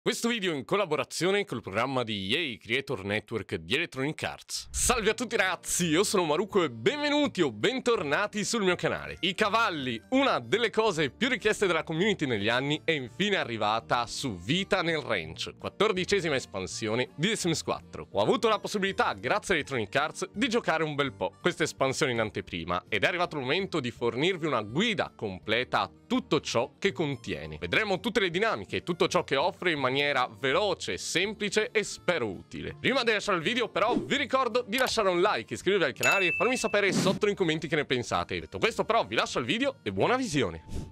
Questo video in collaborazione col programma di EA Creator Network di Electronic Arts. Salve a tutti ragazzi, io sono Maruko e benvenuti o bentornati sul mio canale. I cavalli, una delle cose più richieste dalla community negli anni, è infine arrivata su Vita nel Ranch, 14ª espansione di The Sims 4. Ho avuto la possibilità, grazie a Electronic Arts, di giocare un bel po' questa espansione in anteprima ed è arrivato il momento di fornirvi una guida completa a tutto ciò che contiene. Vedremo tutte le dinamiche e tutto ciò che offre in maniera veloce, semplice e spero utile. Prima di lasciare il video però vi ricordo di lasciare un like, iscrivervi al canale e farmi sapere sotto nei commenti che ne pensate. Detto questo però vi lascio il video e buona visione.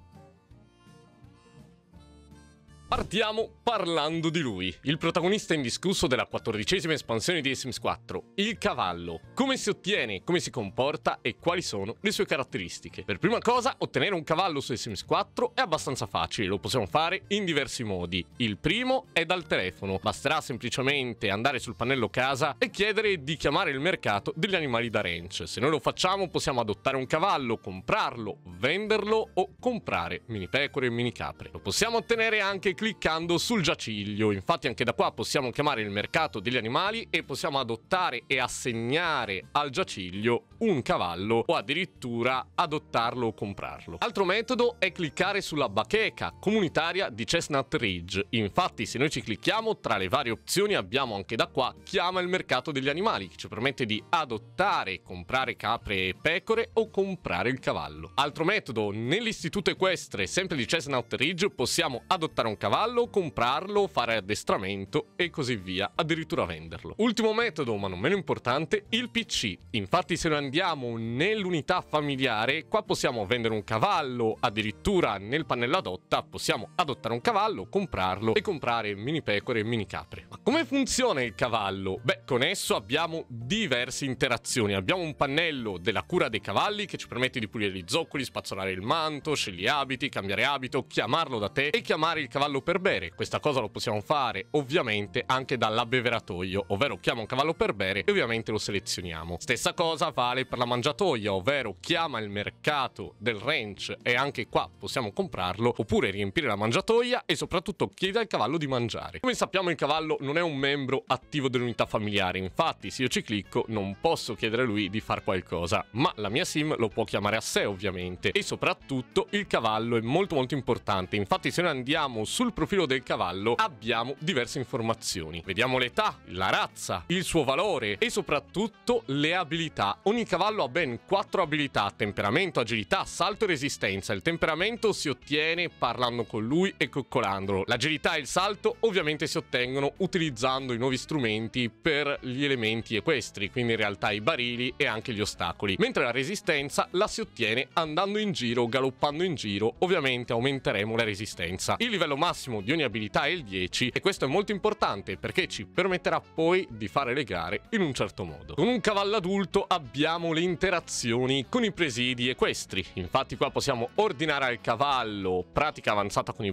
Partiamo parlando di lui, il protagonista indiscusso della 14ª espansione di The Sims 4, il cavallo. Come si ottiene, come si comporta e quali sono le sue caratteristiche. Per prima cosa, ottenere un cavallo su The Sims 4 è abbastanza facile, lo possiamo fare in diversi modi. Il primo è dal telefono, basterà semplicemente andare sul pannello casa e chiedere di chiamare il mercato degli animali da ranch. Se noi lo facciamo possiamo adottare un cavallo, comprarlo, venderlo o comprare mini pecore e mini capre. Lo possiamo ottenere anche cliccando sul giaciglio, infatti anche da qua possiamo chiamare il mercato degli animali e possiamo adottare e assegnare al giaciglio un cavallo o addirittura adottarlo o comprarlo. Altro metodo è cliccare sulla bacheca comunitaria di Chestnut Ridge, infatti se noi ci clicchiamo tra le varie opzioni abbiamo anche da qua chiama il mercato degli animali che ci permette di adottare e comprare capre e pecore o comprare il cavallo. Altro metodo, nell'istituto equestre sempre di Chestnut Ridge possiamo adottare un cavallo, comprarlo, fare addestramento e così via, addirittura venderlo. Ultimo metodo, ma non meno importante, il PC. Infatti se noi andiamo nell'unità familiare, qua possiamo vendere un cavallo, addirittura nel pannello adotta possiamo adottare un cavallo, comprarlo e comprare mini pecore e mini capre. Ma come funziona il cavallo? Beh, con esso abbiamo diverse interazioni. Abbiamo un pannello della cura dei cavalli che ci permette di pulire gli zoccoli, spazzolare il manto, scegli abiti, cambiare abito, chiamarlo da te e chiamare il cavallo per bere. Questa cosa lo possiamo fare ovviamente anche dall'abbeveratoio, ovvero chiama un cavallo per bere e ovviamente lo selezioniamo. Stessa cosa vale per la mangiatoia, ovvero chiama il mercato del ranch e anche qua possiamo comprarlo oppure riempire la mangiatoia e soprattutto chiede al cavallo di mangiare. Come sappiamo il cavallo non è un membro attivo dell'unità familiare, infatti se io ci clicco non posso chiedere a lui di fare qualcosa, ma la mia sim lo può chiamare a sé ovviamente e soprattutto il cavallo è molto importante, infatti se noi andiamo sul profilo del cavallo abbiamo diverse informazioni. Vediamo l'età, la razza, il suo valore e soprattutto le abilità. Ogni cavallo ha ben 4 abilità: temperamento, agilità, salto e resistenza. Il temperamento si ottiene parlando con lui e coccolandolo. L'agilità e il salto ovviamente si ottengono utilizzando i nuovi strumenti per gli elementi equestri, quindi in realtà i barili e anche gli ostacoli. Mentre la resistenza la si ottiene andando in giro, galoppando in giro, ovviamente aumenteremo la resistenza. Il livello massimo di ogni abilità è il 10 e questo è molto importante perché ci permetterà poi di fare le gare in un certo modo. Con un cavallo adulto abbiamo le interazioni con i presidi equestri, infatti qua possiamo ordinare al cavallo pratica avanzata con i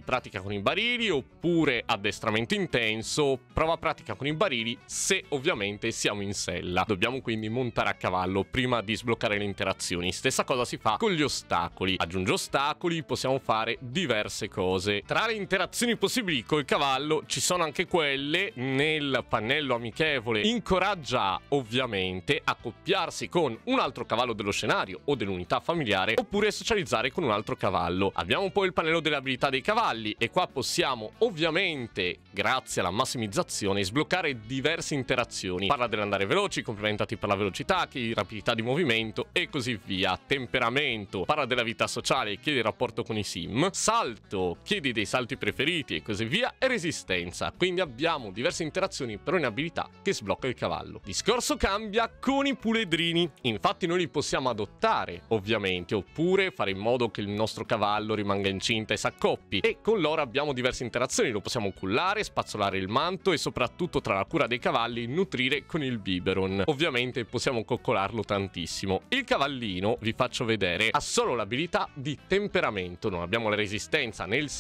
barili oppure addestramento intenso, prova pratica con i barili se ovviamente siamo in sella. Dobbiamo quindi montare a cavallo prima di sbloccare le interazioni. Stessa cosa si fa con gli ostacoli, aggiunge ostacoli, possiamo fare diverse cose. Tra le interazioni possibili col cavallo ci sono anche quelle nel pannello amichevole. Incoraggia ovviamente a accoppiarsi con un altro cavallo dello scenario o dell'unità familiare oppure socializzare con un altro cavallo. Abbiamo poi il pannello delle abilità dei cavalli e qua possiamo ovviamente, grazie alla massimizzazione, sbloccare diverse interazioni. Parla dell'andare veloci, complimentati per la velocità, chiedi rapidità di movimento e così via. Temperamento, parla della vita sociale, chiedi il rapporto con i sim. Salto, chiedi dei salti preferiti e così via, e resistenza, quindi abbiamo diverse interazioni per ogni abilità che sblocca il cavallo. Discorso cambia con i puledrini, infatti noi li possiamo adottare ovviamente oppure fare in modo che il nostro cavallo rimanga incinta e s'accoppi, e con loro abbiamo diverse interazioni. Lo possiamo cullare, spazzolare il manto e soprattutto tra la cura dei cavalli nutrire con il biberon. Ovviamente possiamo coccolarlo tantissimo. Il cavallino, vi faccio vedere, ha solo l'abilità di temperamento, non abbiamo la resistenza né il salto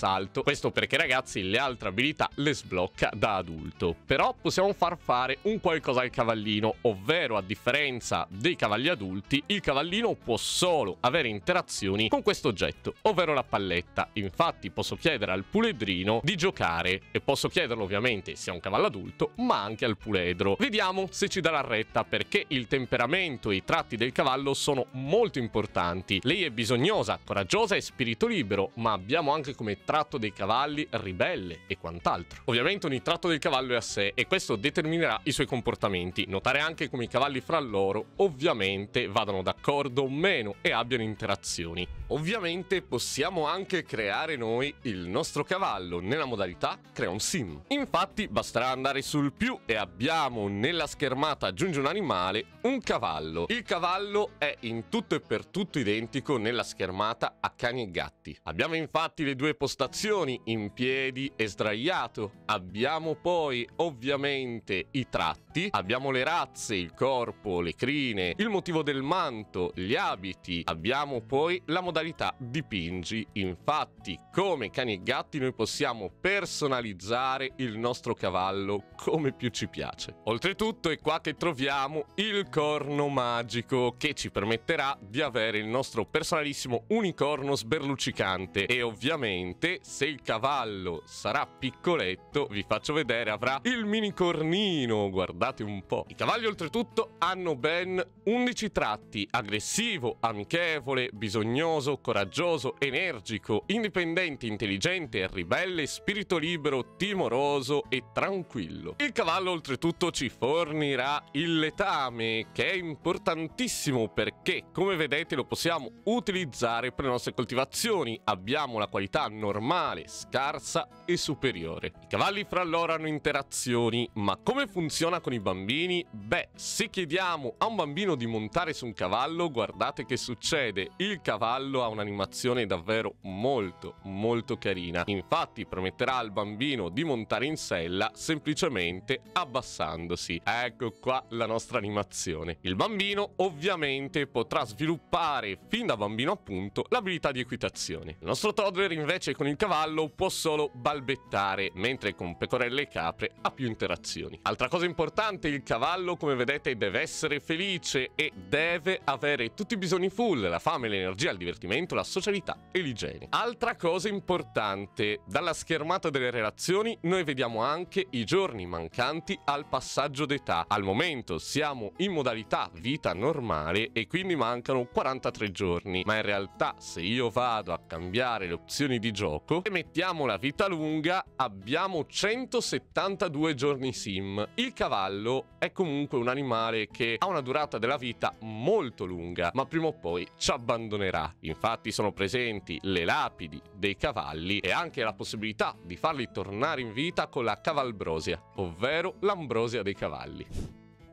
Questo perché, ragazzi, le altre abilità le sblocca da adulto. Però possiamo far fare un qualcosa al cavallino, ovvero, a differenza dei cavalli adulti, il cavallino può solo avere interazioni con questo oggetto, ovvero la palletta. Infatti posso chiedere al puledrino di giocare, e posso chiederlo ovviamente sia un cavallo adulto ma anche al puledro. Vediamo se ci darà retta, perché il temperamento e i tratti del cavallo sono molto importanti. Lei è bisognosa, coraggiosa e spirito libero, ma abbiamo anche come tratto dei cavalli ribelle e quant'altro. Ovviamente ogni tratto del cavallo è a sé e questo determinerà i suoi comportamenti. Notare anche come i cavalli fra loro ovviamente vadano d'accordo o meno e abbiano interazioni. Ovviamente possiamo anche creare noi il nostro cavallo nella modalità crea un sim. Infatti basterà andare sul più e abbiamo nella schermata aggiungi un animale un cavallo. Il cavallo è in tutto e per tutto identico nella schermata a cani e gatti. Abbiamo infatti le due postazioni, in piedi e sdraiato. Abbiamo poi ovviamente i tratti, abbiamo le razze, il corpo, le crine, il motivo del manto, gli abiti. Abbiamo poi la modalità dipingi. Infatti, come cani e gatti, noi possiamo personalizzare il nostro cavallo come più ci piace. Oltretutto è qua che troviamo il corno magico, che ci permetterà di avere il nostro personalissimo unicorno sberluccicante. E ovviamente, se il cavallo sarà piccoletto, vi faccio vedere, avrà il mini cornino, guardate un po'. I cavalli oltretutto hanno ben 11 tratti: aggressivo, amichevole, bisognoso, coraggioso, energico, indipendente, intelligente, ribelle, spirito libero, timoroso e tranquillo. Il cavallo oltretutto ci fornirà il letame, che è importantissimo perché, come vedete, lo possiamo utilizzare per le nostre coltivazioni. Abbiamo la qualità normale, scarsa e superiore. I cavalli fra loro hanno interazioni, ma come funziona con i bambini? Beh, se chiediamo a un bambino di montare su un cavallo, guardate che succede. Il cavallo ha un'animazione davvero molto carina. Infatti permetterà al bambino di montare in sella semplicemente abbassandosi. Ecco qua la nostra animazione. Il bambino ovviamente potrà sviluppare fin da bambino appunto l'abilità di equitazione. Il nostro toddler invece con il cavallo può solo balbettare, mentre con pecorelle e capre ha più interazioni. Altra cosa importante, il cavallo come vedete deve essere felice e deve avere tutti i bisogni full: la fame, l'energia, il divertimento, la socialità e l'igiene. Altra cosa importante, dalla schermata delle relazioni noi vediamo anche i giorni mancanti al passaggio d'età. Al momento siamo in modalità vita normale e quindi mancano 43 giorni, ma in realtà se io vado a cambiare le opzioni di gioco e mettiamo la vita lunga, abbiamo 172 giorni sim. Il cavallo è comunque un animale che ha una durata della vita molto lunga, ma prima o poi ci abbandonerà. Infatti sono presenti le lapidi dei cavalli e anche la possibilità di farli tornare in vita con la cavalbrosia, ovvero l'ambrosia dei cavalli.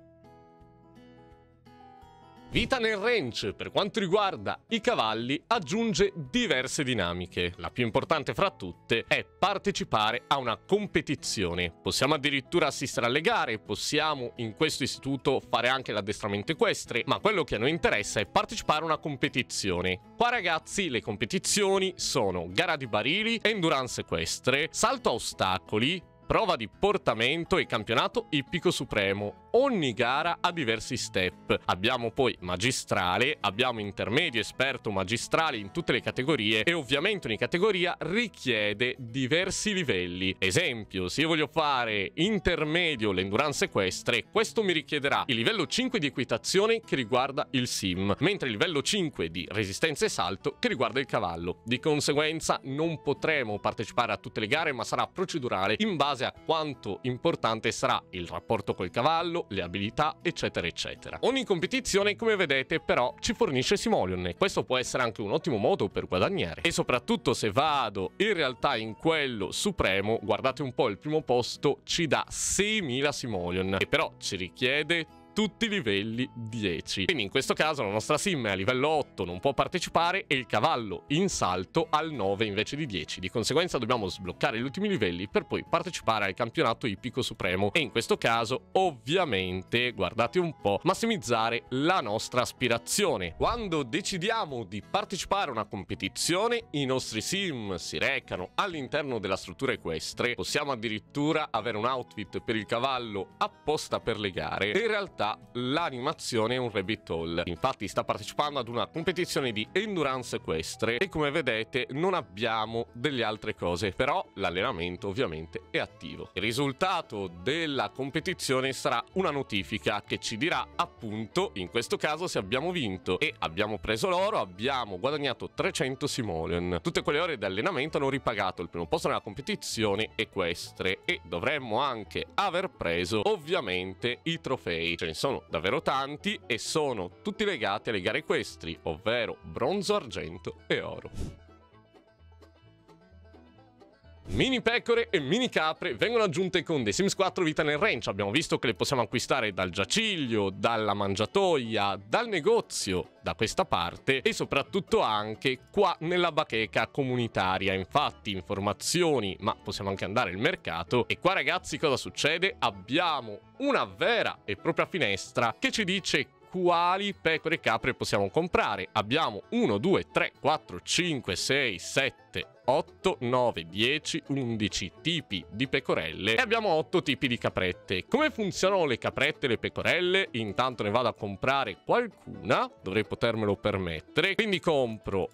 Vita nel ranch, per quanto riguarda i cavalli, aggiunge diverse dinamiche. La più importante fra tutte è partecipare a una competizione. Possiamo addirittura assistere alle gare, possiamo in questo istituto fare anche l'addestramento equestre, ma quello che a noi interessa è partecipare a una competizione. Qua ragazzi le competizioni sono gara di barili, endurance equestre, salto a ostacoli, prova di portamento e campionato ippico supremo. Ogni gara ha diversi step. Abbiamo poi magistrale, abbiamo intermedio, esperto, magistrale in tutte le categorie e ovviamente ogni categoria richiede diversi livelli. Esempio, se io voglio fare intermedio l'endurance equestre, questo mi richiederà il livello 5 di equitazione che riguarda il sim, mentre il livello 5 di resistenza e salto che riguarda il cavallo. Di conseguenza non potremo partecipare a tutte le gare, ma sarà procedurale in base a quanto importante sarà il rapporto col cavallo, le abilità, eccetera eccetera. Ogni competizione, come vedete, però ci fornisce simoleon e questo può essere anche un ottimo modo per guadagnare. E soprattutto se vado in realtà in quello supremo, guardate un po', il primo posto ci dà 6.000 simoleon e però ci richiede tutti livelli 10. Quindi in questo caso la nostra sim è a livello 8, non può partecipare, e il cavallo in salto al 9 invece di 10. Di conseguenza dobbiamo sbloccare gli ultimi livelli per poi partecipare al campionato ippico supremo, e in questo caso ovviamente, guardate un po', massimizzare la nostra aspirazione. Quando decidiamo di partecipare a una competizione, i nostri sim si recano all'interno della struttura equestre, possiamo addirittura avere un outfit per il cavallo apposta per le gare, e in realtà l'animazione è un rabbit hole. Infatti sta partecipando ad una competizione di endurance equestre e come vedete non abbiamo delle altre cose, però l'allenamento ovviamente è attivo. Il risultato della competizione sarà una notifica che ci dirà appunto in questo caso se abbiamo vinto, e abbiamo preso l'oro, abbiamo guadagnato 300 simoleon. Tutte quelle ore di allenamento hanno ripagato il primo posto nella competizione equestre, e dovremmo anche aver preso ovviamente i trofei. Ce ne sono davvero tanti e sono tutti legati alle gare equestri, ovvero bronzo, argento e oro. Mini pecore e mini capre vengono aggiunte con The Sims 4 Vita nel Ranch. Abbiamo visto che le possiamo acquistare dal giaciglio, dalla mangiatoia, dal negozio da questa parte e soprattutto anche qua nella bacheca comunitaria. Infatti informazioni, ma possiamo anche andare al mercato, e qua ragazzi cosa succede? Abbiamo una vera e propria finestra che ci dice quali pecore e capre possiamo comprare. Abbiamo 1, 2, 3, 4, 5, 6, 7, 8, 9, 10, 11 tipi di pecorelle e abbiamo 8 tipi di caprette. Come funzionano le caprette e le pecorelle? Intanto ne vado a comprare qualcuna, dovrei potermelo permettere, quindi compro,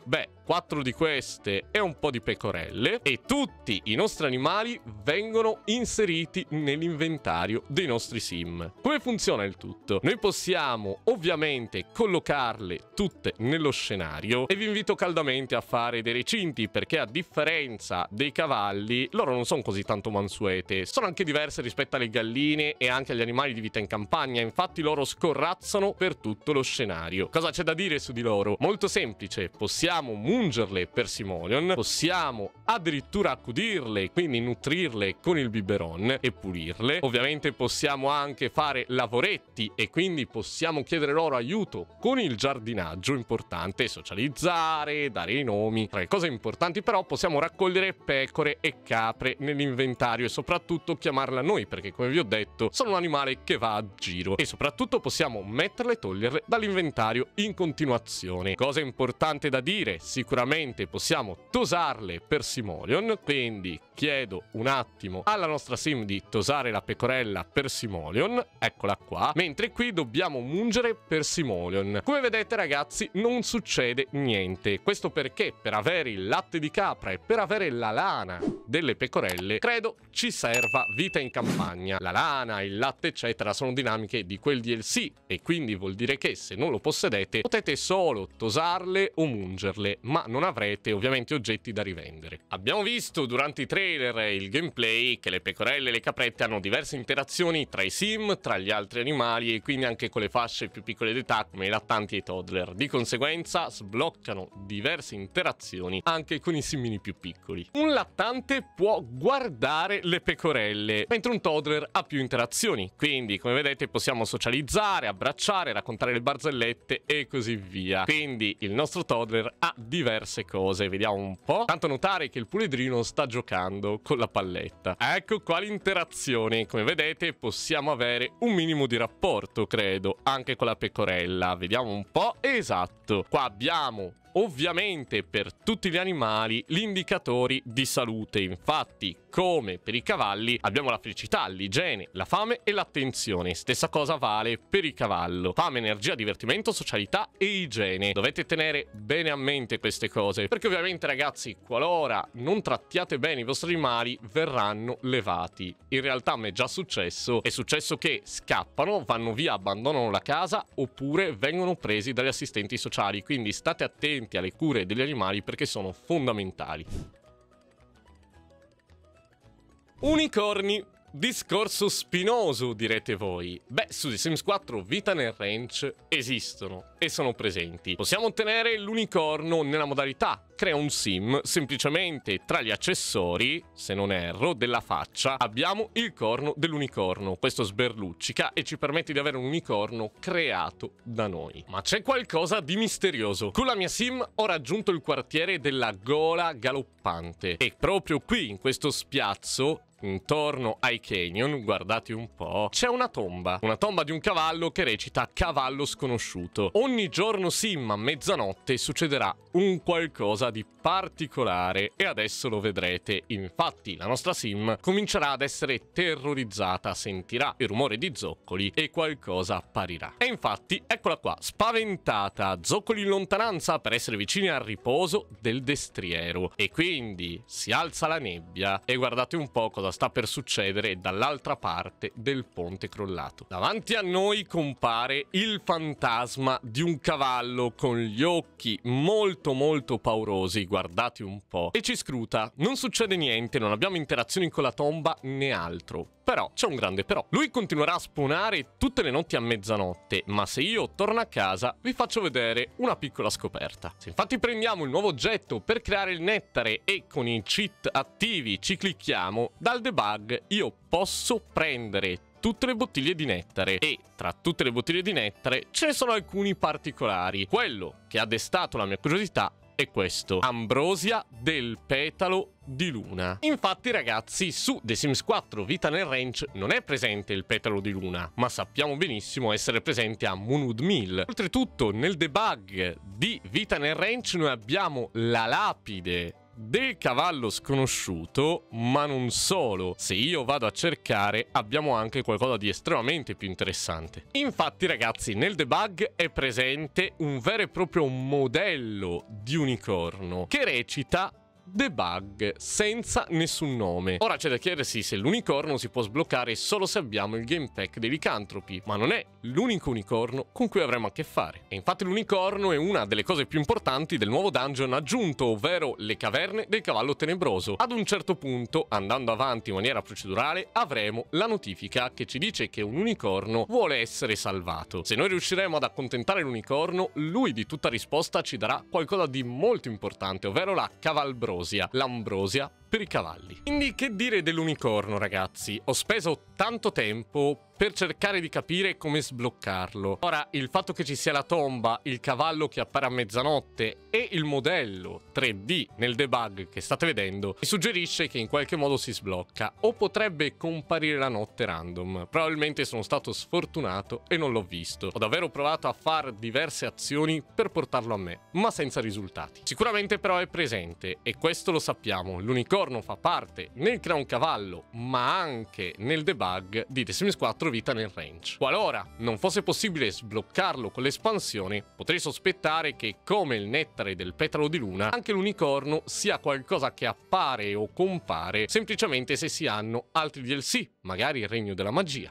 4 di queste e un po' di pecorelle, e tutti i nostri animali vengono inseriti nell'inventario dei nostri sim. Come funziona il tutto? Noi possiamo ovviamente collocarle tutte nello scenario, e vi invito caldamente a fare dei recinti, perché a differenza dei cavalli loro non sono così tanto mansuete, sono anche diverse rispetto alle galline e anche agli animali di vita in campagna. Infatti loro scorrazzano per tutto lo scenario. Cosa c'è da dire su di loro? Molto semplice, possiamo mungerle per simoleon, possiamo addirittura accudirle, quindi nutrirle con il biberon e pulirle. Ovviamente possiamo anche fare lavoretti e quindi possiamo chiedere loro aiuto con il giardinaggio, importante socializzare, dare i nomi. Tra le cose importanti però possiamo raccogliere pecore e capre nell'inventario e soprattutto chiamarle a noi, perché come vi ho detto sono un animale che va a giro, e soprattutto possiamo metterle e toglierle dall'inventario in continuazione. Cosa importante da dire, sicuramente possiamo tosarle per simoleon, quindi chiedo un attimo alla nostra sim di tosare la pecorella per simoleon, eccola qua, mentre qui dobbiamo mungere per simoleon. Come vedete ragazzi non succede niente, questo perché per avere il latte di capra e per avere la lana delle pecorelle credo ci serva vita in campagna. La lana, il latte eccetera sono dinamiche di quel DLC, e quindi vuol dire che se non lo possedete potete solo tosarle o mungerle, ma non avrete ovviamente oggetti da rivendere. Abbiamo visto durante i trailer e il gameplay che le pecorelle e le caprette hanno diverse interazioni tra i sim, tra gli altri animali e quindi anche con le fasce più piccole d'età come i lattanti e i toddler. Di conseguenza sbloccano diverse interazioni anche con i simmini più piccoli. Un lattante può guardare le pecorelle, mentre un toddler ha più interazioni, quindi come vedete possiamo socializzare, abbracciare, raccontare le barzellette e così via. Quindi il nostro toddler ha diverse cose, vediamo un po'. Tanto notare che il puledrino sta giocando con la palletta. Ecco qua l'interazione, come vedete possiamo avere un minimo di rapporto credo anche con la pecorella, vediamo un po'. Esatto, qua abbiamo ovviamente per tutti gli animali gli indicatori di salute. Infatti come per i cavalli abbiamo la felicità, l'igiene, la fame e l'attenzione. Stessa cosa vale per il cavallo: fame, energia, divertimento, socialità e igiene. Dovete tenere bene a mente queste cose, perché ovviamente ragazzi qualora non trattiate bene i vostri animali verranno levati. In realtà mi è già successo, è successo che scappano, vanno via, abbandonano la casa oppure vengono presi dagli assistenti sociali, quindi state attenti alle cure degli animali perché sono fondamentali. Unicorni. discorso spinoso, direte voi. Beh, su The Sims 4 Vita nel Ranch esistono e sono presenti. Possiamo ottenere l'unicorno nella modalità crea un sim, semplicemente tra gli accessori, se non erro, della faccia abbiamo il corno dell'unicorno. Questo sberluccica e ci permette di avere un unicorno creato da noi. Ma c'è qualcosa di misterioso. Con la mia sim ho raggiunto il quartiere della Gola Galoppante e proprio qui, in questo spiazzo, intorno ai canyon, guardate un po', c'è una tomba di un cavallo che recita cavallo sconosciuto. Ogni giorno sim a mezzanotte succederà un qualcosa di particolare e adesso lo vedrete. Infatti la nostra sim comincerà ad essere terrorizzata, sentirà il rumore di zoccoli e qualcosa apparirà. E infatti eccola qua, spaventata, zoccoli in lontananza per essere vicini al riposo del destriero. E quindi si alza la nebbia e guardate un po' cosa sta per succedere dall'altra parte del ponte crollato. Davanti a noi compare il fantasma di un cavallo con gli occhi molto paurosi, guardate un po', e ci scruta. Non succede niente, non abbiamo interazioni con la tomba né altro. Però, c'è un grande però. Lui continuerà a spawnare tutte le notti a mezzanotte, ma se io torno a casa vi faccio vedere una piccola scoperta. Se infatti prendiamo il nuovo oggetto per creare il nettare e con i cheat attivi ci clicchiamo, dal debug io posso prendere tutte le bottiglie di nettare e tra tutte le bottiglie di nettare ce ne sono alcuni particolari. Quello che ha destato la mia curiosità è questo: Ambrosia del petalo di luna. Infatti ragazzi, su The Sims 4 Vita nel Ranch non è presente il petalo di luna, ma sappiamo benissimo essere presente a Moonwood Mill. Oltretutto nel debug di Vita nel Ranch noi abbiamo la lapide del cavallo sconosciuto, ma non solo. Se io vado a cercare abbiamo anche qualcosa di estremamente più interessante. Infatti ragazzi, nel debug è presente un vero e proprio modello di unicorno che recita debug senza nessun nome. Ora c'è da chiedersi se l'unicorno si può sbloccare solo se abbiamo il game pack dei licantropi, ma non è l'unico unicorno con cui avremo a che fare. E infatti l'unicorno è una delle cose più importanti del nuovo dungeon aggiunto, ovvero le caverne del cavallo tenebroso. Ad un certo punto, andando avanti in maniera procedurale, avremo la notifica che ci dice che un unicorno vuole essere salvato. Se noi riusciremo ad accontentare l'unicorno, lui di tutta risposta ci darà qualcosa di molto importante, ovvero la cavalbrosia, l'ambrosia per i cavalli. Quindi che dire dell'unicorno ragazzi? Ho speso tanto tempo per cercare di capire come sbloccarlo. Ora, il fatto che ci sia la tomba, il cavallo che appare a mezzanotte e il modello 3D nel debug che state vedendo mi suggerisce che in qualche modo si sblocca o potrebbe comparire la notte random. Probabilmente sono stato sfortunato e non l'ho visto. Ho davvero provato a fare diverse azioni per portarlo a me, ma senza risultati. Sicuramente però è presente e questo lo sappiamo. L'unicorno fa parte nel Crea un cavallo, ma anche nel debug di The Sims 4 Vita nel Ranch. Qualora non fosse possibile sbloccarlo con l'espansione, potrei sospettare che, come il nettare del petalo di luna, anche l'unicorno sia qualcosa che appare o compare semplicemente se si hanno altri DLC, magari il regno della magia.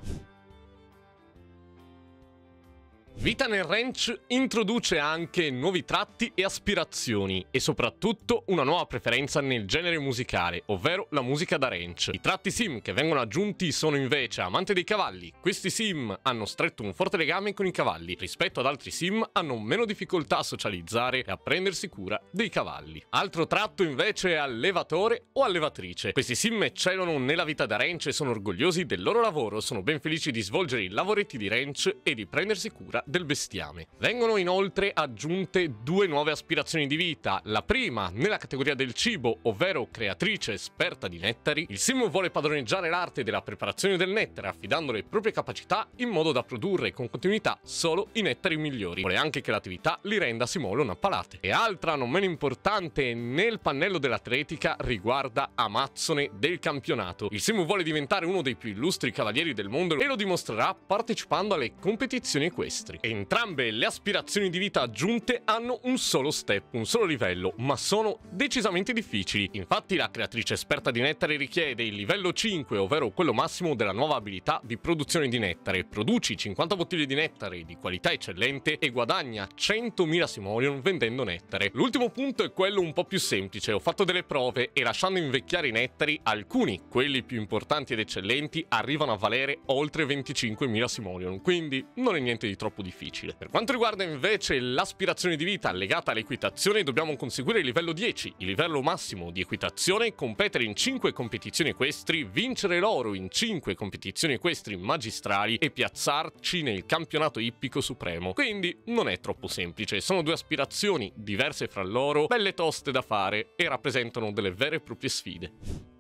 Vita nel Ranch introduce anche nuovi tratti e aspirazioni e soprattutto una nuova preferenza nel genere musicale, ovvero la musica da ranch. I tratti sim che vengono aggiunti sono invece amante dei cavalli. Questi sim hanno stretto un forte legame con i cavalli, rispetto ad altri sim hanno meno difficoltà a socializzare e a prendersi cura dei cavalli. Altro tratto invece è allevatore o allevatrice. Questi sim eccellano nella vita da ranch e sono orgogliosi del loro lavoro, sono ben felici di svolgere i lavoretti di ranch e di prendersi cura del bestiame. Vengono inoltre aggiunte due nuove aspirazioni di vita. La prima nella categoria del cibo, ovvero creatrice esperta di nettari. Il sim vuole padroneggiare l'arte della preparazione del nettare affidando le proprie capacità in modo da produrre con continuità solo i nettari migliori. Vuole anche che l'attività li renda simolo una palate. E altra non meno importante nel pannello dell'atletica riguarda Amazzone del campionato. Il sim vuole diventare uno dei più illustri cavalieri del mondo e lo dimostrerà partecipando alle competizioni equestri. nettari. Entrambe le aspirazioni di vita aggiunte hanno un solo step, un solo livello, ma sono decisamente difficili. Infatti la creatrice esperta di nettare richiede il livello 5, ovvero quello massimo della nuova abilità di produzione di nettare. Produci 50 bottiglie di nettare di qualità eccellente e guadagna 100.000 simoleon vendendo nettare. L'ultimo punto è quello un po' più semplice. Ho fatto delle prove e lasciando invecchiare i nettari, alcuni, quelli più importanti ed eccellenti, arrivano a valere oltre 25.000 simoleon, quindi non è niente di troppo difficile. Per quanto riguarda invece l'aspirazione di vita legata all'equitazione, dobbiamo conseguire il livello 10, il livello massimo di equitazione, competere in 5 competizioni equestri, vincere l'oro in 5 competizioni equestri magistrali e piazzarci nel campionato ippico supremo. Quindi non è troppo semplice, sono due aspirazioni diverse fra loro, belle toste da fare e rappresentano delle vere e proprie sfide.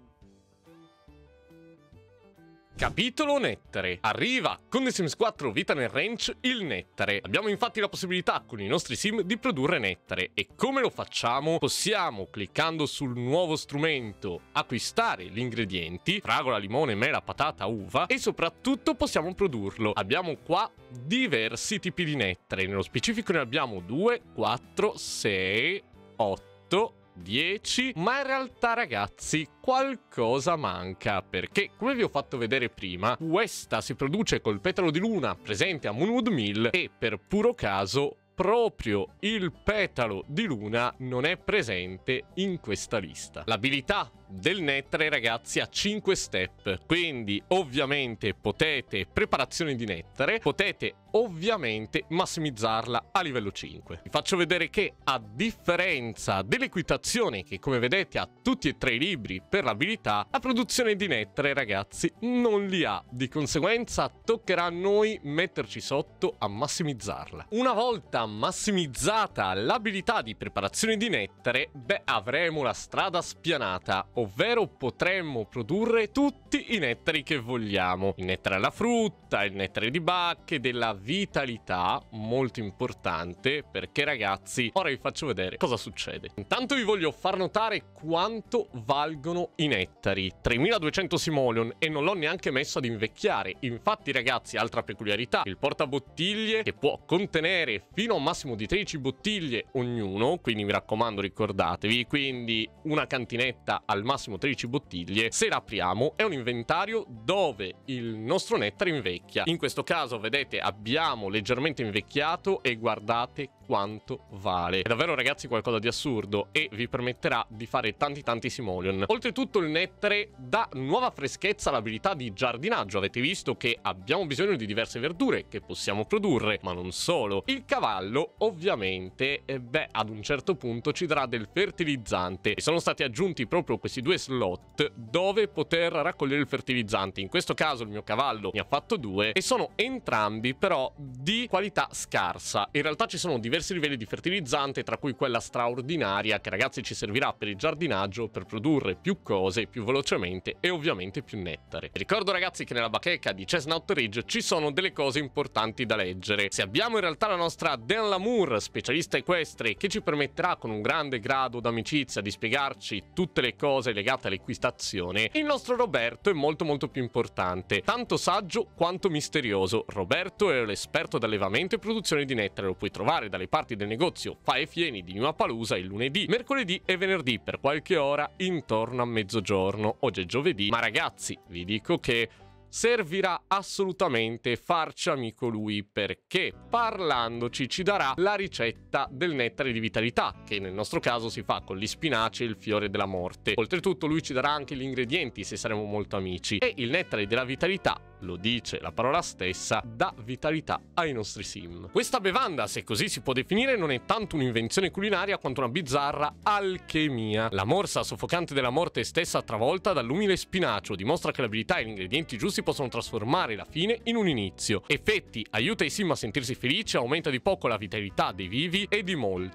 Capitolo nettare. Arriva con The Sims 4 Vita nel Ranch il nettare. Abbiamo infatti la possibilità con i nostri sim di produrre nettare. E come lo facciamo? Possiamo, cliccando sul nuovo strumento, acquistare gli ingredienti, fragola, limone, mela, patata, uva, e soprattutto possiamo produrlo. Abbiamo qua diversi tipi di nettare. Nello specifico ne abbiamo 2, 4, 6, 8... 10, ma in realtà ragazzi qualcosa manca, perché come vi ho fatto vedere prima, questa si produce col petalo di luna presente a Moonwood Mill e per puro caso proprio il petalo di luna non è presente in questa lista. L'abilità del nettare ragazzi ha 5 step, quindi ovviamente potete preparazione di nettare, potete ovviamente massimizzarla a livello 5. Vi faccio vedere che a differenza dell'equitazione, che come vedete ha tutti e tre i libri per l'abilità, la produzione di nettare ragazzi non li ha, di conseguenza toccherà a noi metterci sotto a massimizzarla. Una volta massimizzata l'abilità di preparazione di nettare, beh, avremo la strada spianata, ovvero potremmo produrre tutti i nettari che vogliamo. Il nettare alla frutta, il nettare di bacche, della vitalità, molto importante, perché ragazzi, ora vi faccio vedere cosa succede. Intanto vi voglio far notare quanto valgono i nettari. 3200 simoleon e non l'ho neanche messo ad invecchiare. Infatti ragazzi, altra peculiarità, il portabottiglie che può contenere fino a un massimo di 13 bottiglie ognuno, quindi mi raccomando ricordatevi, quindi una cantinetta al massimo 13 bottiglie. Se la apriamo è un inventario dove il nostro nettare invecchia. In questo caso vedete abbiamo leggermente invecchiato e guardate quanto vale. È davvero ragazzi qualcosa di assurdo e vi permetterà di fare tanti simoleon. Oltretutto il nettare dà nuova freschezza all'abilità di giardinaggio. Avete visto che abbiamo bisogno di diverse verdure che possiamo produrre, ma non solo. Il cavallo ovviamente ad un certo punto ci darà del fertilizzante e sono stati aggiunti proprio questi due slot dove poter raccogliere il fertilizzante. In questo caso il mio cavallo ne ha fatto 2 e sono entrambi però di qualità scarsa. In realtà ci sono diversi livelli di fertilizzante, tra cui quella straordinaria che ragazzi ci servirà per il giardinaggio per produrre più cose più velocemente e ovviamente più nettare. Ricordo ragazzi che nella bacheca di Chestnut Ridge ci sono delle cose importanti da leggere. Se abbiamo in realtà la nostra Dan Lamour, specialista equestre, che ci permetterà con un grande grado d'amicizia di spiegarci tutte le cose legate all'equitazione, il nostro Roberto è molto più importante, tanto saggio quanto misterioso. Roberto è l'esperto d'allevamento e produzione di nettare, lo puoi trovare dalle parti del negozio Fa e Fieni di Nuapalusa il lunedì, mercoledì e venerdì per qualche ora intorno a mezzogiorno. Oggi è giovedì, ma ragazzi vi dico che servirà assolutamente farci amico lui, perché parlandoci ci darà la ricetta del nettare di vitalità, che nel nostro caso si fa con gli spinaci e il fiore della morte. Oltretutto lui ci darà anche gli ingredienti se saremo molto amici, e il nettare della vitalità, lo dice la parola stessa, dà vitalità ai nostri sim. Questa bevanda, se così si può definire, non è tanto un'invenzione culinaria quanto una bizzarra alchemia. La morsa soffocante della morte stessa travolta dall'umile spinacio dimostra che l'abilità e gli ingredienti giusti possono trasformare la fine in un inizio. Effetti: aiuta i sim a sentirsi felici, aumenta di poco la vitalità dei vivi e di molto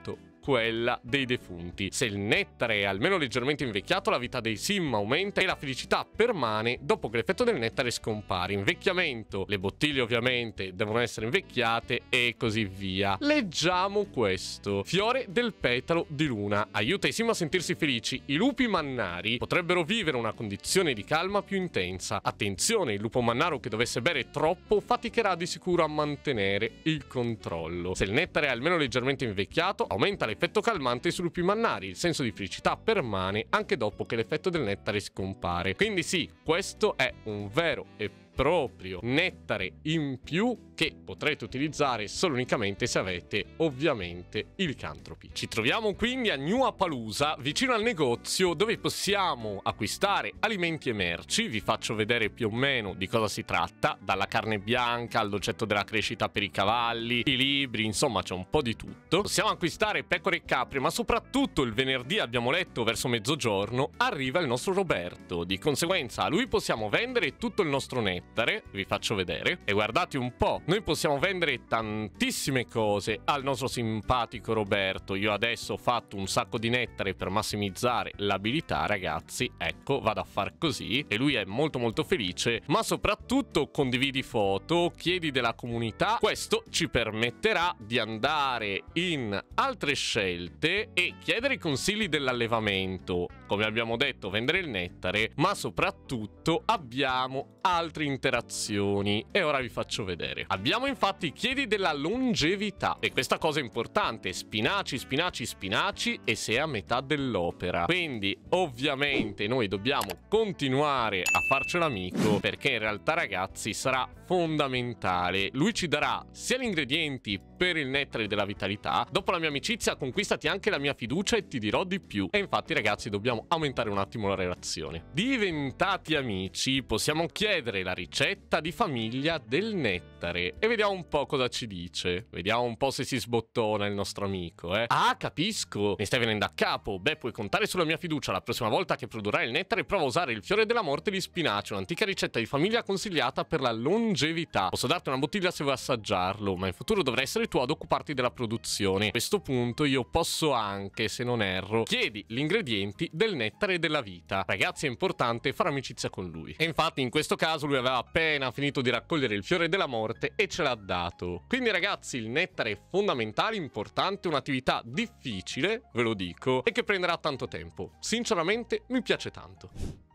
quella dei defunti. Se il nettare è almeno leggermente invecchiato, la vita dei sim aumenta e la felicità permane dopo che l'effetto del nettare scompare. Invecchiamento, le bottiglie ovviamente devono essere invecchiate e così via. Leggiamo questo. Fiore del petalo di luna. Aiuta i sim a sentirsi felici. I lupi mannari potrebbero vivere una condizione di calma più intensa. Attenzione, il lupo mannaro che dovesse bere troppo faticherà di sicuro a mantenere il controllo. Se il nettare è almeno leggermente invecchiato, aumenta l'effetto calmante sui lupi mannari. Il senso di felicità permane anche dopo che l'effetto del nettare scompare. Quindi sì, questo è un vero e proprio nettare in più che potrete utilizzare solo unicamente se avete ovviamente i licantropi. Ci troviamo quindi a New Appaloosa, vicino al negozio dove possiamo acquistare alimenti e merci. Vi faccio vedere più o meno di cosa si tratta, dalla carne bianca al dolcetto della crescita per i cavalli, i libri, insomma c'è un po' di tutto. Possiamo acquistare pecore e capre, ma soprattutto il venerdì, abbiamo letto, verso mezzogiorno arriva il nostro Roberto. Di conseguenza a lui possiamo vendere tutto il nostro nettare, vi faccio vedere, e guardate un po', noi possiamo vendere tantissime cose al nostro simpatico Roberto. Io adesso ho fatto un sacco di nettare per massimizzare l'abilità, ragazzi, ecco, vado a far così e lui è molto molto felice. Ma soprattutto condividi foto, chiedi della comunità, questo ci permetterà di andare in altre scelte e chiedere consigli dell'allevamento, come abbiamo detto, vendere il nettare, ma soprattutto abbiamo altre interazioni e ora vi faccio vedere. Abbiamo infatti chiedi della longevità e questa cosa è importante, spinaci, spinaci, spinaci e sei a metà dell'opera. Quindi ovviamente noi dobbiamo continuare a farcelo amico perché in realtà, ragazzi, sarà fondamentale. Lui ci darà sia gli ingredienti per il nettare della vitalità. Dopo la mia amicizia conquistati anche la mia fiducia e ti dirò di più. E infatti, ragazzi, dobbiamo aumentare un attimo la relazione. Diventati amici possiamo chiedere la ricetta di famiglia del nettare e vediamo un po' cosa ci dice. Vediamo un po' se si sbottona il nostro amico, Ah, capisco, mi stai venendo a capo. Beh, puoi contare sulla mia fiducia. La prossima volta che produrrai il nettare prova a usare il fiore della morte di spinaci, un'antica ricetta di famiglia consigliata per la longevità. Posso darti una bottiglia se vuoi assaggiarlo, ma in futuro dovrai essere tu ad occuparti della produzione. A questo punto io posso anche, se non erro, chiedi gli ingredienti del nettare della vita. Ragazzi, è importante fare amicizia con lui. E infatti in questo caso lui aveva appena finito di raccogliere il fiore della morte e ce l'ha dato. Quindi, ragazzi, il nettare è fondamentale, importante, un'attività difficile, ve lo dico, e che prenderà tanto tempo. Sinceramente mi piace tanto.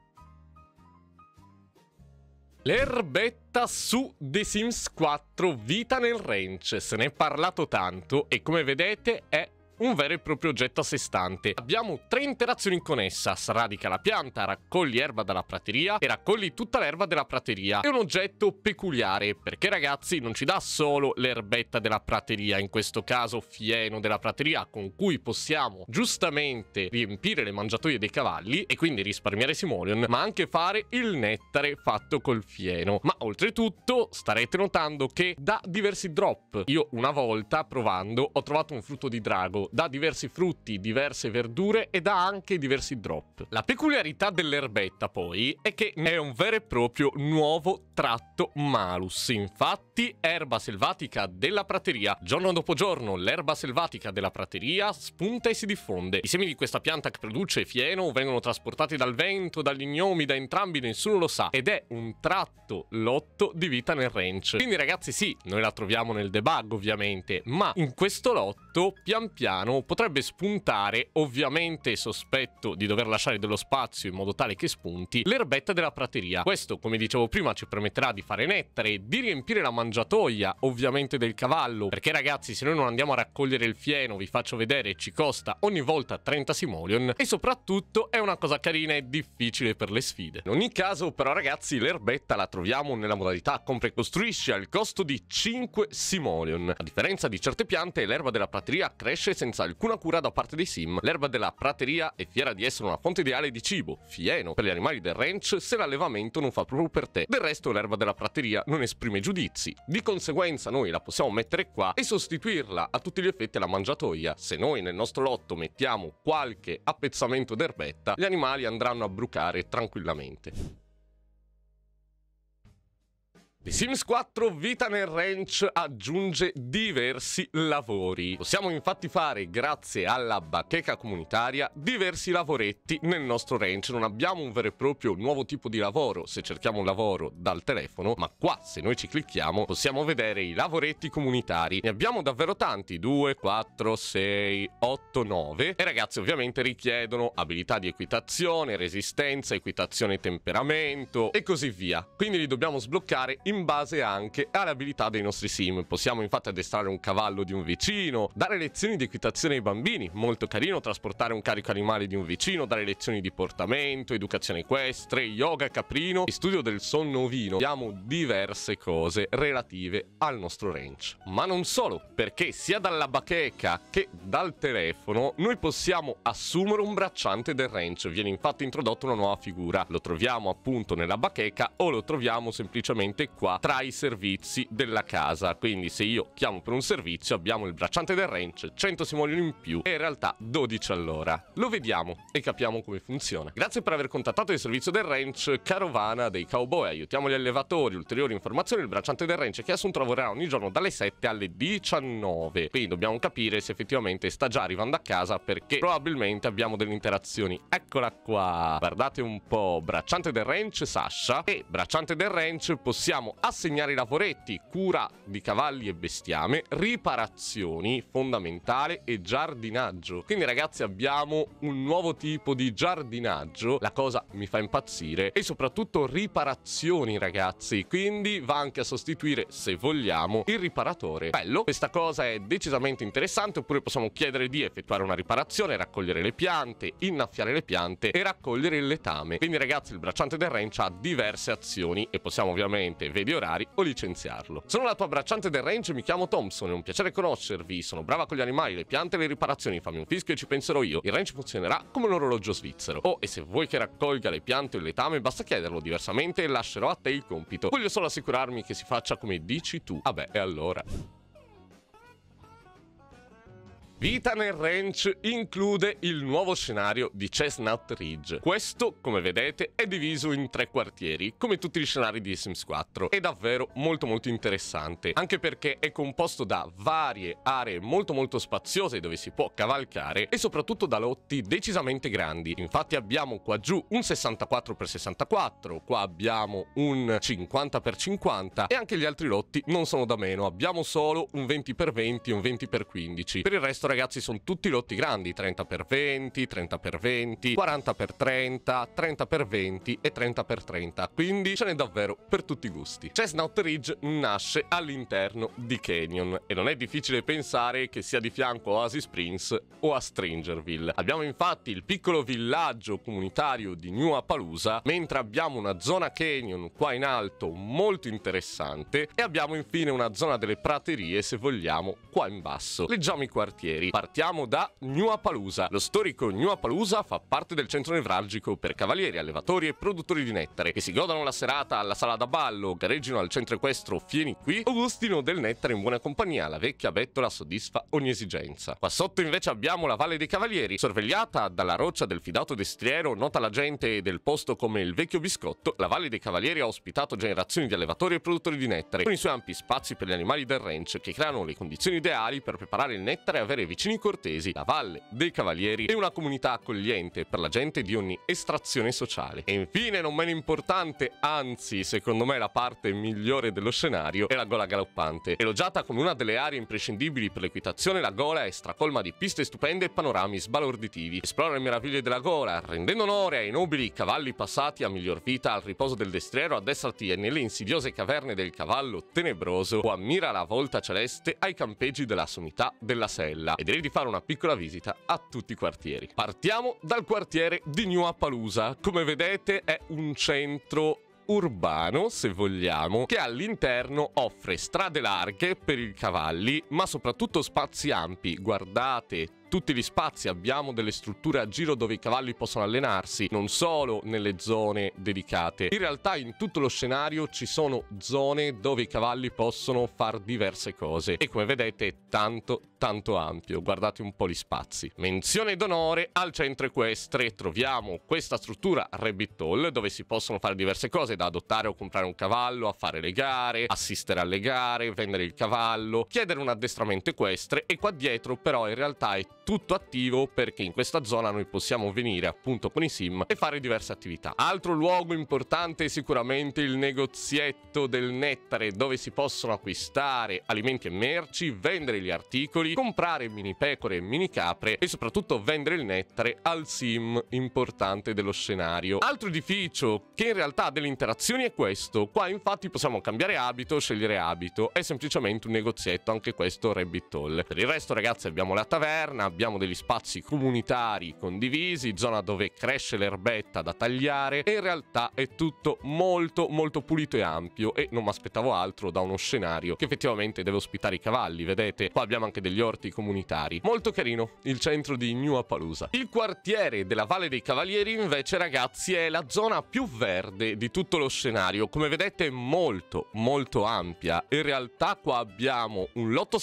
L'erbetta su The Sims 4 Vita nel Ranch. Se ne è parlato tanto e come vedete è un vero e proprio oggetto a sé stante. Abbiamo 3 interazioni con essa: sradica la pianta, raccogli erba dalla prateria e raccogli tutta l'erba della prateria. È un oggetto peculiare perché, ragazzi, non ci dà solo l'erbetta della prateria, in questo caso fieno della prateria, con cui possiamo giustamente riempire le mangiatoie dei cavalli e quindi risparmiare simoleon, ma anche fare il nettare fatto col fieno. Ma oltretutto starete notando che dà diversi drop. Io una volta provando ho trovato un frutto di drago, dà diversi frutti, diverse verdure e dà anche diversi drop. La peculiarità dell'erbetta poi è che è un vero e proprio nuovo tratto malus. Infatti, erba selvatica della prateria. Giorno dopo giorno l'erba selvatica della prateria spunta e si diffonde. I semi di questa pianta che produce fieno vengono trasportati dal vento, dagli gnomi, da entrambi, nessuno lo sa, ed è un tratto lotto di vita nel ranch. Quindi, ragazzi, sì, noi la troviamo nel debug ovviamente, ma in questo lotto pian piano potrebbe spuntare, ovviamente sospetto di dover lasciare dello spazio in modo tale che spunti, l'erbetta della prateria. Questo, come dicevo prima, ci permetterà di fare nettare, di riempire la mangiatoia ovviamente del cavallo, perché, ragazzi, se noi non andiamo a raccogliere il fieno, vi faccio vedere, ci costa ogni volta 30 simoleon e soprattutto è una cosa carina e difficile per le sfide. In ogni caso, però, ragazzi, l'erbetta la troviamo nella modalità compra e costruisci al costo di 5 simoleon. A differenza di certe piante, l'erba della prateria cresce senza alcuna cura da parte dei sim. L'erba della prateria è fiera di essere una fonte ideale di cibo, fieno, per gli animali del ranch se l'allevamento non fa proprio per te. Del resto l'erba della prateria non esprime giudizi, di conseguenza noi la possiamo mettere qua e sostituirla a tutti gli effetti alla mangiatoia. Se noi nel nostro lotto mettiamo qualche appezzamento d'erbetta, gli animali andranno a brucare tranquillamente. The Sims 4 Vita nel Ranch aggiunge diversi lavori. Possiamo infatti fare, grazie alla bacheca comunitaria, diversi lavoretti nel nostro ranch. Non abbiamo un vero e proprio nuovo tipo di lavoro se cerchiamo un lavoro dal telefono, ma qua, se noi ci clicchiamo, possiamo vedere i lavoretti comunitari. Ne abbiamo davvero tanti, 2, 4, 6, 8, 9. E ragazzi, ovviamente richiedono abilità di equitazione, resistenza, equitazione e temperamento e così via. Quindi li dobbiamo sbloccare in base anche alle abilità dei nostri sim. Possiamo infatti addestrare un cavallo di un vicino, dare lezioni di equitazione ai bambini, molto carino, trasportare un carico animale di un vicino, dare lezioni di portamento, educazione equestre, yoga caprino e studio del sonno ovino. Abbiamo diverse cose relative al nostro ranch. Ma non solo, perché sia dalla bacheca che dal telefono noi possiamo assumere un bracciante del ranch. Viene infatti introdotta una nuova figura. Lo troviamo appunto nella bacheca o lo troviamo semplicemente qua tra i servizi della casa. Quindi se io chiamo per un servizio abbiamo il bracciante del ranch, 100 simoleoni in più e in realtà 12 all'ora. Lo vediamo e capiamo come funziona. Grazie per aver contattato il servizio del ranch Carovana dei Cowboy. Aiutiamo gli allevatori. Ulteriori informazioni: il bracciante del ranch che assunto lavorerà ogni giorno dalle 7 alle 19. Quindi dobbiamo capire se effettivamente sta già arrivando a casa, perché probabilmente abbiamo delle interazioni. Eccola qua, guardate un po', bracciante del ranch Sasha. E bracciante del ranch possiamo assegnare i lavoretti: cura di cavalli e bestiame, riparazioni fondamentale e giardinaggio. Quindi ragazzi abbiamo un nuovo tipo di giardinaggio, la cosa mi fa impazzire, e soprattutto riparazioni ragazzi, quindi va anche a sostituire, se vogliamo, il riparatore. Bello, questa cosa è decisamente interessante. Oppure possiamo chiedere di effettuare una riparazione, raccogliere le piante, innaffiare le piante e raccogliere il letame. Quindi ragazzi il bracciante del ranch ha diverse azioni e possiamo ovviamente vedere orari o licenziarlo. Sono la tua bracciante del ranch, mi chiamo Thompson, è un piacere conoscervi, sono brava con gli animali, le piante e le riparazioni, fammi un fischio e ci penserò io. Il ranch funzionerà come un orologio svizzero. Oh, e se vuoi che raccolga le piante o il letame basta chiederlo, diversamente lascerò a te il compito. Voglio solo assicurarmi che si faccia come dici tu. Vabbè, e allora... Vita nel Ranch include il nuovo scenario di Chestnut Ridge. Questo, come vedete, è diviso in 3 quartieri, come tutti gli scenari di Sims 4. È davvero molto interessante, anche perché è composto da varie aree molto spaziose dove si può cavalcare e soprattutto da lotti decisamente grandi. Infatti abbiamo qua giù un 64x64, qua abbiamo un 50x50 e anche gli altri lotti non sono da meno. Abbiamo solo un 20x20 e un 20x15. Per il resto ragazzi sono tutti lotti grandi, 30x20, 30x20, 40x30, 30x20 e 30x30, quindi ce n'è davvero per tutti i gusti. Chestnut Ridge nasce all'interno di Canyon e non è difficile pensare che sia di fianco a Oasis Springs o a Strangerville. Abbiamo infatti il piccolo villaggio comunitario di New Appaloosa, mentre abbiamo una zona Canyon qua in alto molto interessante e abbiamo infine una zona delle praterie, se vogliamo, qua in basso. Leggiamo i quartieri. Partiamo da New Appaloosa. Lo storico New Appaloosa fa parte del centro nevralgico per cavalieri, allevatori e produttori di nettare che si godano la serata alla sala da ballo, gareggino al centro equestro Fieni qui o gustino del nettare in buona compagnia. La vecchia bettola soddisfa ogni esigenza. Qua sotto invece abbiamo la Valle dei Cavalieri, sorvegliata dalla roccia del fidato destriero, nota la gente del posto come il vecchio biscotto. La Valle dei Cavalieri ha ospitato generazioni di allevatori e produttori di nettare, con i suoi ampi spazi per gli animali del ranch che creano le condizioni ideali per preparare il nettare e avere vicini cortesi. La Valle dei Cavalieri è una comunità accogliente per la gente di ogni estrazione sociale. E infine, non meno importante, anzi secondo me la parte migliore dello scenario, è la gola galoppante. Elogiata come una delle aree imprescindibili per l'equitazione, la gola è stracolma di piste stupende e panorami sbalorditivi. Esplora le meraviglie della gola, rendendo onore ai nobili cavalli passati a miglior vita al riposo del destriero, addestrati nelle insidiose caverne del cavallo tenebroso o ammira la volta celeste ai campeggi della sommità della Sella. E direi di fare una piccola visita a tutti i quartieri. Partiamo dal quartiere di New Appaloosa. Come vedete è un centro urbano, se vogliamo, che all'interno offre strade larghe per i cavalli, ma soprattutto spazi ampi. Guardate tutti gli spazi, abbiamo delle strutture a giro dove i cavalli possono allenarsi, non solo nelle zone dedicate. In realtà in tutto lo scenario ci sono zone dove i cavalli possono fare diverse cose e come vedete è tanto ampio, guardate un po' gli spazi. Menzione d'onore al centro equestre, troviamo questa struttura Rabbit Hall dove si possono fare diverse cose, da adottare o comprare un cavallo, a fare le gare, assistere alle gare, vendere il cavallo, chiedere un addestramento equestre, e qua dietro però in realtà è tutto attivo perché in questa zona noi possiamo venire appunto con i sim e fare diverse attività. Altro luogo importante è sicuramente il negozietto del nettare, dove si possono acquistare alimenti e merci, vendere gli articoli, comprare mini pecore e mini capre e soprattutto vendere il nettare al sim importante dello scenario. Altro edificio che in realtà ha delle interazioni è questo. Qua infatti possiamo cambiare abito, scegliere abito, è semplicemente un negozietto, anche questo Rabbit Hall. Per il resto ragazzi abbiamo la taverna, abbiamo degli spazi comunitari condivisi, zona dove cresce l'erbetta da tagliare e in realtà è tutto molto pulito e ampio e non mi aspettavo altro da uno scenario che effettivamente deve ospitare i cavalli. Vedete, qua abbiamo anche degli orti comunitari. Molto carino il centro di New Appaloosa. Il quartiere della Valle dei Cavalieri invece ragazzi è la zona più verde di tutto lo scenario, come vedete è molto ampia. In realtà qua abbiamo un lotto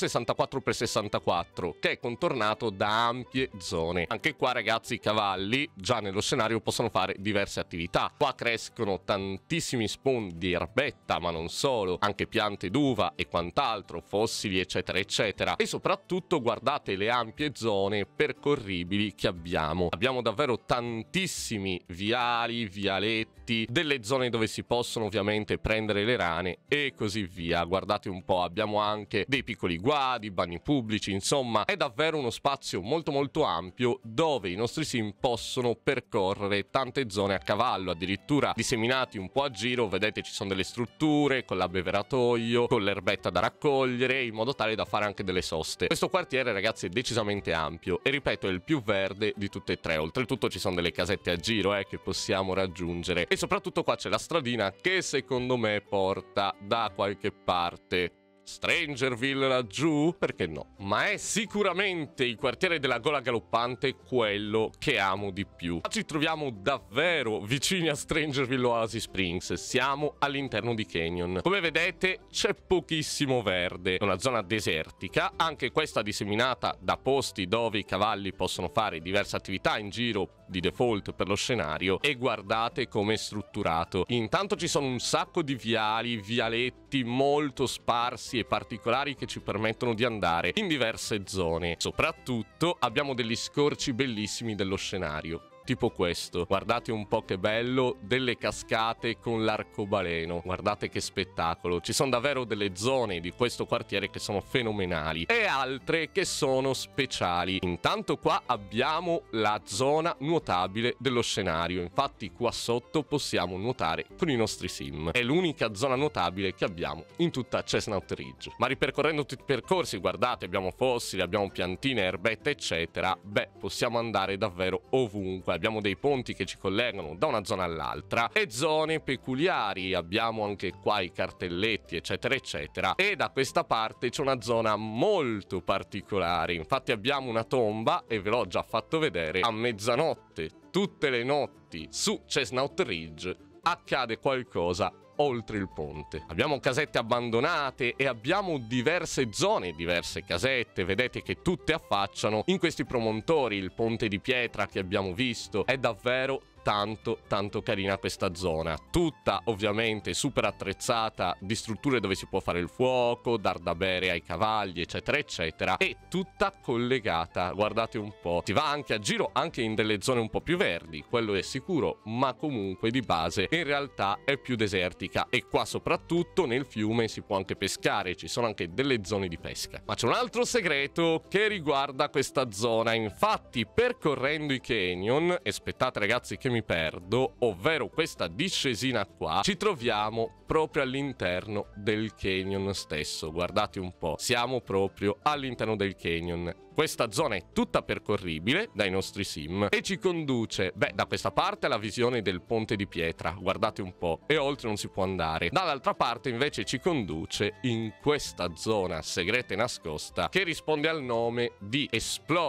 64x64 che è contornato da ampie zone. Anche qua ragazzi i cavalli già nello scenario possono fare diverse attività. Qua crescono tantissimi spawn di erbetta, ma non solo, anche piante d'uva e quant'altro, fossili eccetera eccetera. E soprattutto guardate le ampie zone percorribili che abbiamo. Abbiamo davvero tantissimi viali, vialetti, delle zone dove si possono ovviamente prendere le rane e così via. Guardate un po', abbiamo anche dei piccoli guadi, bagni pubblici, insomma è davvero uno spazio molto ampio dove i nostri sim possono percorrere tante zone a cavallo, addirittura disseminati un po' a giro. Vedete ci sono delle strutture con l'abbeveratoio, con l'erbetta da raccogliere, in modo tale da fare anche delle soste. Questo quartiere ragazzi è decisamente ampio e ripeto è il più verde di tutte e tre. Oltretutto ci sono delle casette a giro che possiamo raggiungere e soprattutto qua c'è la stradina che secondo me porta da qualche parte. Strangerville laggiù? Perché no? Ma è sicuramente il quartiere della Gola Galoppante quello che amo di più. Ci troviamo davvero vicini a Strangerville Oasis Springs, siamo all'interno di Canyon. Come vedete c'è pochissimo verde, è una zona desertica, anche questa disseminata da posti dove i cavalli possono fare diverse attività in giro di default per lo scenario, e guardate come è strutturato. Intanto ci sono un sacco di viali, vialetti molto sparsi e particolari che ci permettono di andare in diverse zone. Soprattutto abbiamo degli scorci bellissimi dello scenario, tipo questo. Guardate un po' che bello, delle cascate con l'arcobaleno. Guardate che spettacolo. Ci sono davvero delle zone di questo quartiere che sono fenomenali e altre che sono speciali. Intanto qua abbiamo la zona nuotabile dello scenario. Infatti qua sotto possiamo nuotare con i nostri sim. È l'unica zona nuotabile che abbiamo in tutta Chestnut Ridge. Ma ripercorrendo tutti i percorsi, guardate, abbiamo fossili, abbiamo piantine, erbette eccetera. Beh, possiamo andare davvero ovunque. Abbiamo dei ponti che ci collegano da una zona all'altra e zone peculiari. Abbiamo anche qua i cartelletti eccetera eccetera, e da questa parte c'è una zona molto particolare. Infatti abbiamo una tomba e ve l'ho già fatto vedere. A mezzanotte tutte le notti su Chestnut Ridge accade qualcosa oltre il ponte. Abbiamo casette abbandonate e abbiamo diverse zone, diverse casette, vedete che tutte affacciano in questi promontori. Il ponte di pietra che abbiamo visto è davvero tanto carina questa zona, tutta ovviamente super attrezzata di strutture dove si può fare il fuoco, dar da bere ai cavalli eccetera eccetera, e tutta collegata. Guardate un po', si va anche a giro anche in delle zone un po' più verdi, quello è sicuro, ma comunque di base in realtà è più desertica, e qua soprattutto nel fiume si può anche pescare, ci sono anche delle zone di pesca. Ma c'è un altro segreto che riguarda questa zona. Infatti percorrendo i canyon, aspettate ragazzi che mi perdo, ovvero questa discesina qua, ci troviamo proprio all'interno del canyon stesso. Guardate un po', siamo proprio all'interno del canyon. Questa zona è tutta percorribile dai nostri sim e ci conduce, beh, da questa parte alla visione del ponte di pietra, guardate un po', e oltre non si può andare. Dall'altra parte invece ci conduce in questa zona segreta e nascosta che risponde al nome di Esplora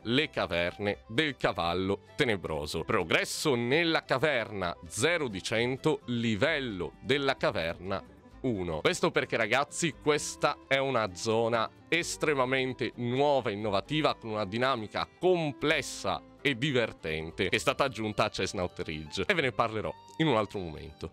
le caverne del cavallo tenebroso. Progresso nella caverna 0 di 100, livello della caverna 1. Questo perché, ragazzi, questa è una zona estremamente nuova e innovativa, con una dinamica complessa e divertente che è stata aggiunta a Chestnut Ridge, e ve ne parlerò in un altro momento.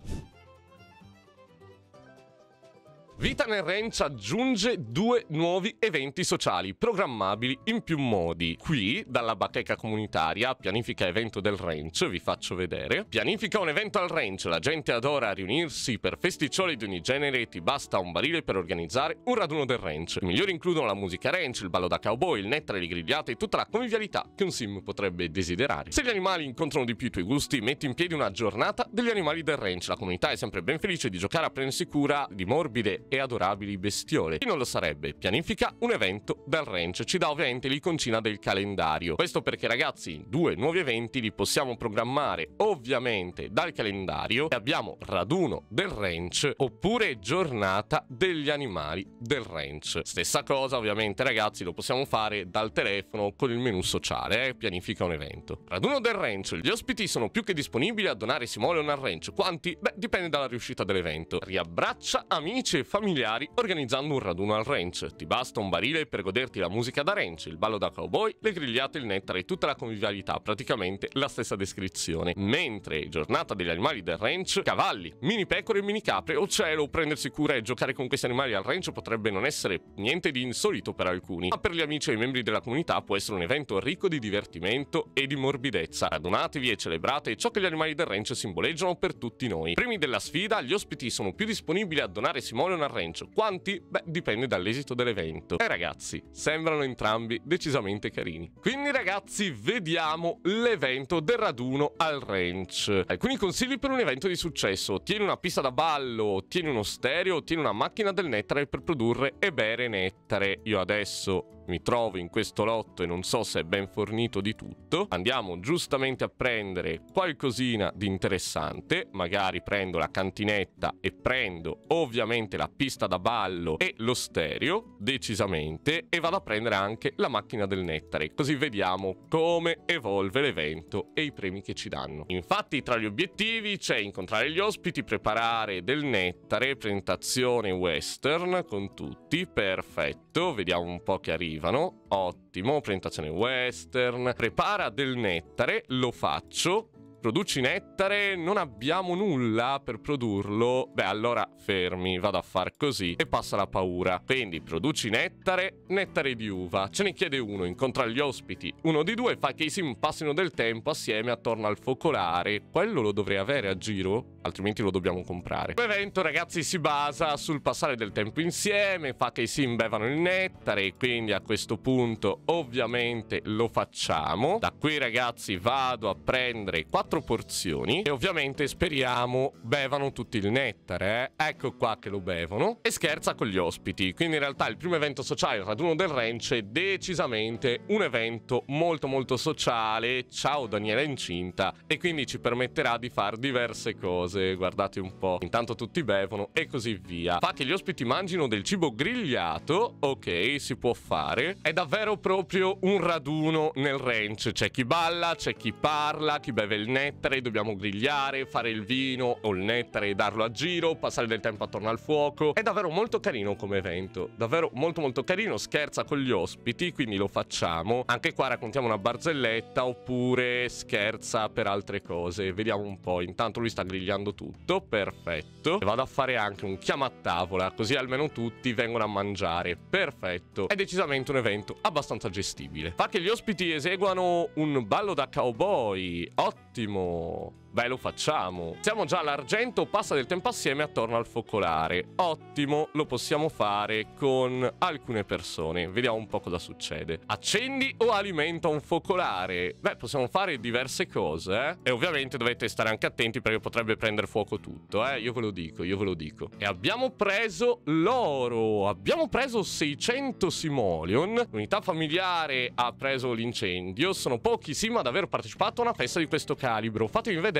Vita nel Ranch aggiunge 2 nuovi eventi sociali programmabili in più modi. Qui, dalla bacheca comunitaria, pianifica evento del ranch, vi faccio vedere. Pianifica un evento al ranch, la gente adora riunirsi per festiccioli di ogni genere e ti basta un barile per organizzare un raduno del ranch. I migliori includono la musica ranch, il ballo da cowboy, il nettare, le grigliate e tutta la convivialità che un sim potrebbe desiderare. Se gli animali incontrano di più i tuoi gusti, metti in piedi una giornata degli animali del ranch. La comunità è sempre ben felice di giocare a prendersi cura di morbide e adorabili bestiole. Chi non lo sarebbe? Pianifica un evento del ranch, ci dà ovviamente l'iconcina del calendario. Questo perché, ragazzi, 2 nuovi eventi li possiamo programmare ovviamente dal calendario, e abbiamo raduno del ranch oppure giornata degli animali del ranch. Stessa cosa ovviamente, ragazzi, lo possiamo fare dal telefono con il menu sociale, pianifica un evento. Raduno del ranch, gli ospiti sono più che disponibili a donare simoleon al ranch. Quanti? Beh, dipende dalla riuscita dell'evento. Riabbraccia amici e familiari organizzando un raduno al ranch. Ti basta un barile per goderti la musica da ranch, il ballo da cowboy, le grigliate, il nettare e tutta la convivialità, praticamente la stessa descrizione. Mentre giornata degli animali del ranch, cavalli, mini pecore e mini capre. Oh cielo, prendersi cura e giocare con questi animali al ranch potrebbe non essere niente di insolito per alcuni, ma per gli amici e i membri della comunità può essere un evento ricco di divertimento e di morbidezza. Radunatevi e celebrate ciò che gli animali del ranch simboleggiano per tutti noi. Primi della sfida, gli ospiti sono più disponibili a donare simoleon al ranch. Quanti? Beh, dipende dall'esito dell'evento. E ragazzi, sembrano entrambi decisamente carini. Quindi, ragazzi, vediamo l'evento del raduno al ranch. Alcuni consigli per un evento di successo: ottieni una pista da ballo, ottieni uno stereo, ottieni una macchina del nettare per produrre e bere nettare. Io adesso mi trovo in questo lotto e non so se è ben fornito di tutto. Andiamo giustamente a prendere qualcosina di interessante. Magari prendo la cantinetta e prendo ovviamente la pista da ballo e lo stereo, decisamente, e vado a prendere anche la macchina del nettare, così vediamo come evolve l'evento e i premi che ci danno. Infatti, tra gli obiettivi c'è incontrare gli ospiti, preparare del nettare, presentazione western con tutti, perfetto, vediamo un po' che arrivano. Ottimo, presentazione western, prepara del nettare, lo faccio. Produci nettare, non abbiamo nulla per produrlo. Beh, allora fermi, vado a far così e passa la paura. Quindi produci nettare, nettare di uva. Ce ne chiede uno, incontra gli ospiti. Uno di 2 fa che i sim passino del tempo assieme attorno al focolare. Quello lo dovrei avere a giro, altrimenti lo dobbiamo comprare. L'evento, ragazzi, si basa sul passare del tempo insieme, fa che i sim bevano il nettare, quindi a questo punto ovviamente lo facciamo. Da qui, ragazzi, vado a prendere 4 porzioni e ovviamente speriamo bevano tutti il nettare, Ecco qua che lo bevono, e scherza con gli ospiti. Quindi in realtà il primo evento sociale, il raduno del ranch, è decisamente un evento molto molto sociale. Ciao Daniela incinta, e quindi ci permetterà di fare diverse cose. Guardate un po', intanto tutti bevono e così via. Fa che gli ospiti mangino del cibo grigliato, ok, si può fare. È davvero proprio un raduno nel ranch, c'è chi balla, c'è chi parla, chi beve il nettare, dobbiamo grigliare, fare il vino o il nettare e darlo a giro, passare del tempo attorno al fuoco. È davvero molto carino come evento, davvero molto molto carino, scherza con gli ospiti, quindi lo facciamo. Anche qua raccontiamo una barzelletta oppure scherza per altre cose, vediamo un po'. Intanto lui sta grigliando tutto, perfetto, e vado a fare anche un chiama a tavola, così almeno tutti vengono a mangiare, perfetto. È decisamente un evento abbastanza gestibile. Fa che gli ospiti eseguano un ballo da cowboy, ottimo. Beh, lo facciamo. Siamo già all'argento, passa del tempo assieme attorno al focolare. Ottimo, lo possiamo fare con alcune persone. Vediamo un po' cosa succede. Accendi o alimenta un focolare? Beh, possiamo fare diverse cose, E ovviamente dovete stare anche attenti perché potrebbe prendere fuoco tutto, Io ve lo dico, io ve lo dico. E abbiamo preso l'oro. Abbiamo preso 600 simoleon. L'unità familiare ha preso l'incendio. Sono pochi sim ad aver partecipato a una festa di questo calibro. Fatemi vedere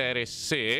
vedere se...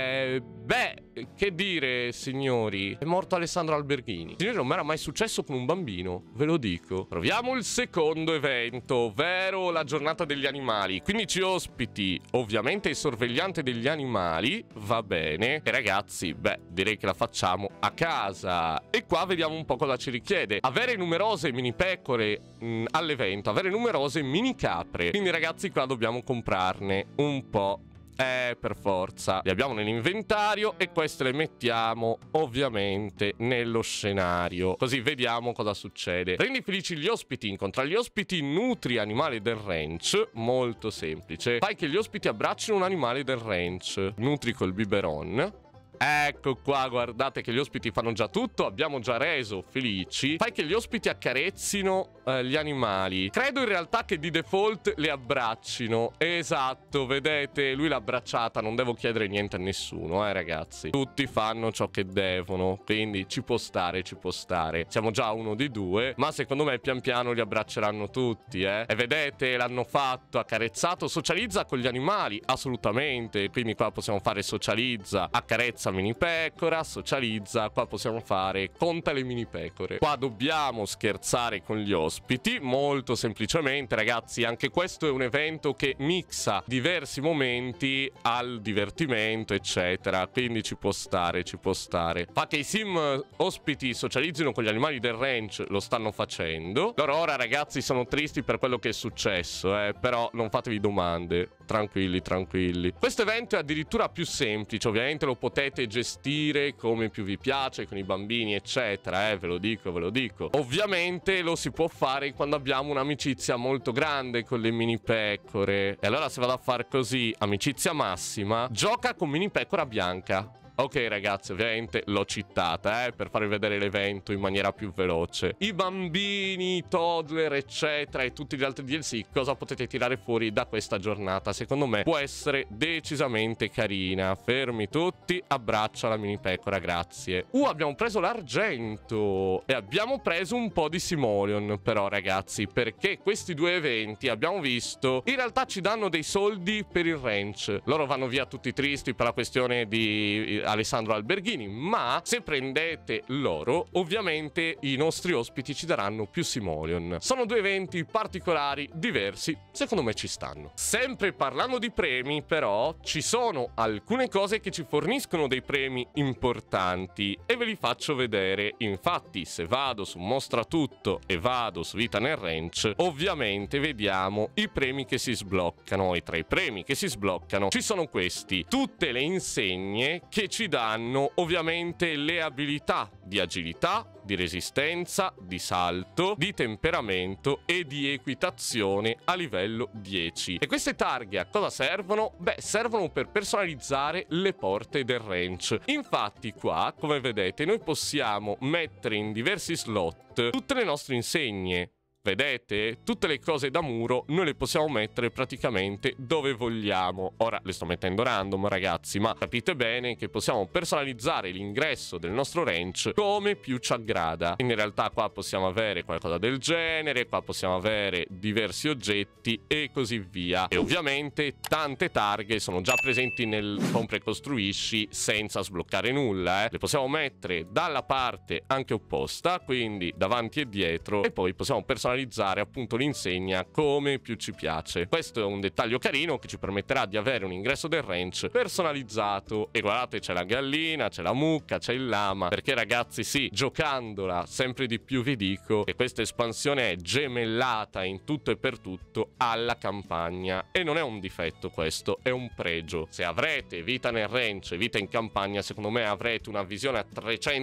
beh, che dire, signori? È morto Alessandro Alberghini. Signori, non mi era mai successo con un bambino, ve lo dico. Proviamo il secondo evento, ovvero la giornata degli animali. 15 ospiti, ovviamente il sorvegliante degli animali, va bene. E ragazzi, beh, direi che la facciamo a casa. E qua vediamo un po' cosa ci richiede. Avere numerose mini pecore all'evento, avere numerose mini capre. Quindi ragazzi, qua dobbiamo comprarne un po'. Per forza. Le abbiamo nell'inventario e queste le mettiamo ovviamente nello scenario. Così vediamo cosa succede. Rendi felici gli ospiti. Incontra gli ospiti, nutri animali del ranch. Molto semplice. Fai che gli ospiti abbraccino un animale del ranch. Nutri col biberon. Ecco qua, guardate che gli ospiti fanno già tutto, abbiamo già reso felici. Fai che gli ospiti accarezzino gli animali. Credo in realtà che di default le abbraccino. Esatto, vedete, lui l'ha abbracciata, non devo chiedere niente a nessuno, ragazzi. Tutti fanno ciò che devono, quindi ci può stare, ci può stare. Siamo già uno di due, ma secondo me pian piano li abbracceranno tutti, E vedete, l'hanno fatto, accarezzato, socializza con gli animali, assolutamente. Quindi qua possiamo fare socializza, accarezza mini pecora, socializza, qua possiamo fare conta le mini pecore. Qua dobbiamo scherzare con gli ospiti, molto semplicemente, ragazzi. Anche questo è un evento che mixa diversi momenti al divertimento, eccetera, quindi ci può stare, ci può stare. Fa che i sim ospiti socializzino con gli animali del ranch, lo stanno facendo. Loro ora, ragazzi, sono tristi per quello che è successo, però non fatevi domande, tranquilli, tranquilli. Questo evento è addirittura più semplice, ovviamente lo potete gestire come più vi piace con i bambini eccetera, ve lo dico, ve lo dico. Ovviamente lo si può fare quando abbiamo un'amicizia molto grande con le mini pecore. E allora se vado a fare così, amicizia massima, gioca con mini pecora bianca. Ok ragazzi, ovviamente l'ho citata per farvi vedere l'evento in maniera più veloce. I bambini, i toddler eccetera e tutti gli altri DLC, cosa potete tirare fuori da questa giornata? Secondo me può essere decisamente carina. Fermi tutti, abbraccio alla mini pecora, grazie. Abbiamo preso l'argento e abbiamo preso un po' di simoleon però ragazzi, perché questi due eventi abbiamo visto in realtà ci danno dei soldi per il ranch. Loro vanno via tutti tristi per la questione di Alessandro Alberghini, ma se prendete loro ovviamente i nostri ospiti ci daranno più simoleon. Sono due eventi particolari, diversi, secondo me ci stanno. Sempre parlando di premi però ci sono alcune cose che ci forniscono dei premi importanti e ve li faccio vedere. Infatti se vado su Mostra Tutto e vado su Vita nel Ranch, ovviamente vediamo i premi che si sbloccano e tra i premi che si sbloccano ci sono questi, tutte le insegne che ci danno ovviamente le abilità di agilità, di resistenza, di salto, di temperamento e di equitazione a livello 10. E queste targhe a cosa servono? Beh, servono per personalizzare le porte del ranch. Infatti qua, come vedete, noi possiamo mettere in diversi slot tutte le nostre insegne. Vedete? Tutte le cose da muro noi le possiamo mettere praticamente dove vogliamo. Ora le sto mettendo random ragazzi, ma capite bene che possiamo personalizzare l'ingresso del nostro ranch come più ci aggrada. In realtà qua possiamo avere qualcosa del genere, qua possiamo avere diversi oggetti e così via. E ovviamente tante targhe sono già presenti nel compra e costruisci senza sbloccare nulla. Le possiamo mettere dalla parte anche opposta, quindi davanti e dietro, e poi possiamo personalizzare appunto l'insegna come più ci piace. Questo è un dettaglio carino che ci permetterà di avere un ingresso del ranch personalizzato. E guardate, c'è la gallina, c'è la mucca, c'è il lama, perché ragazzi sì, giocandola sempre di più vi dico che questa espansione è gemellata in tutto e per tutto alla campagna e non è un difetto, questo è un pregio. Se avrete Vita nel Ranch e Vita in campagna, secondo me avrete una visione a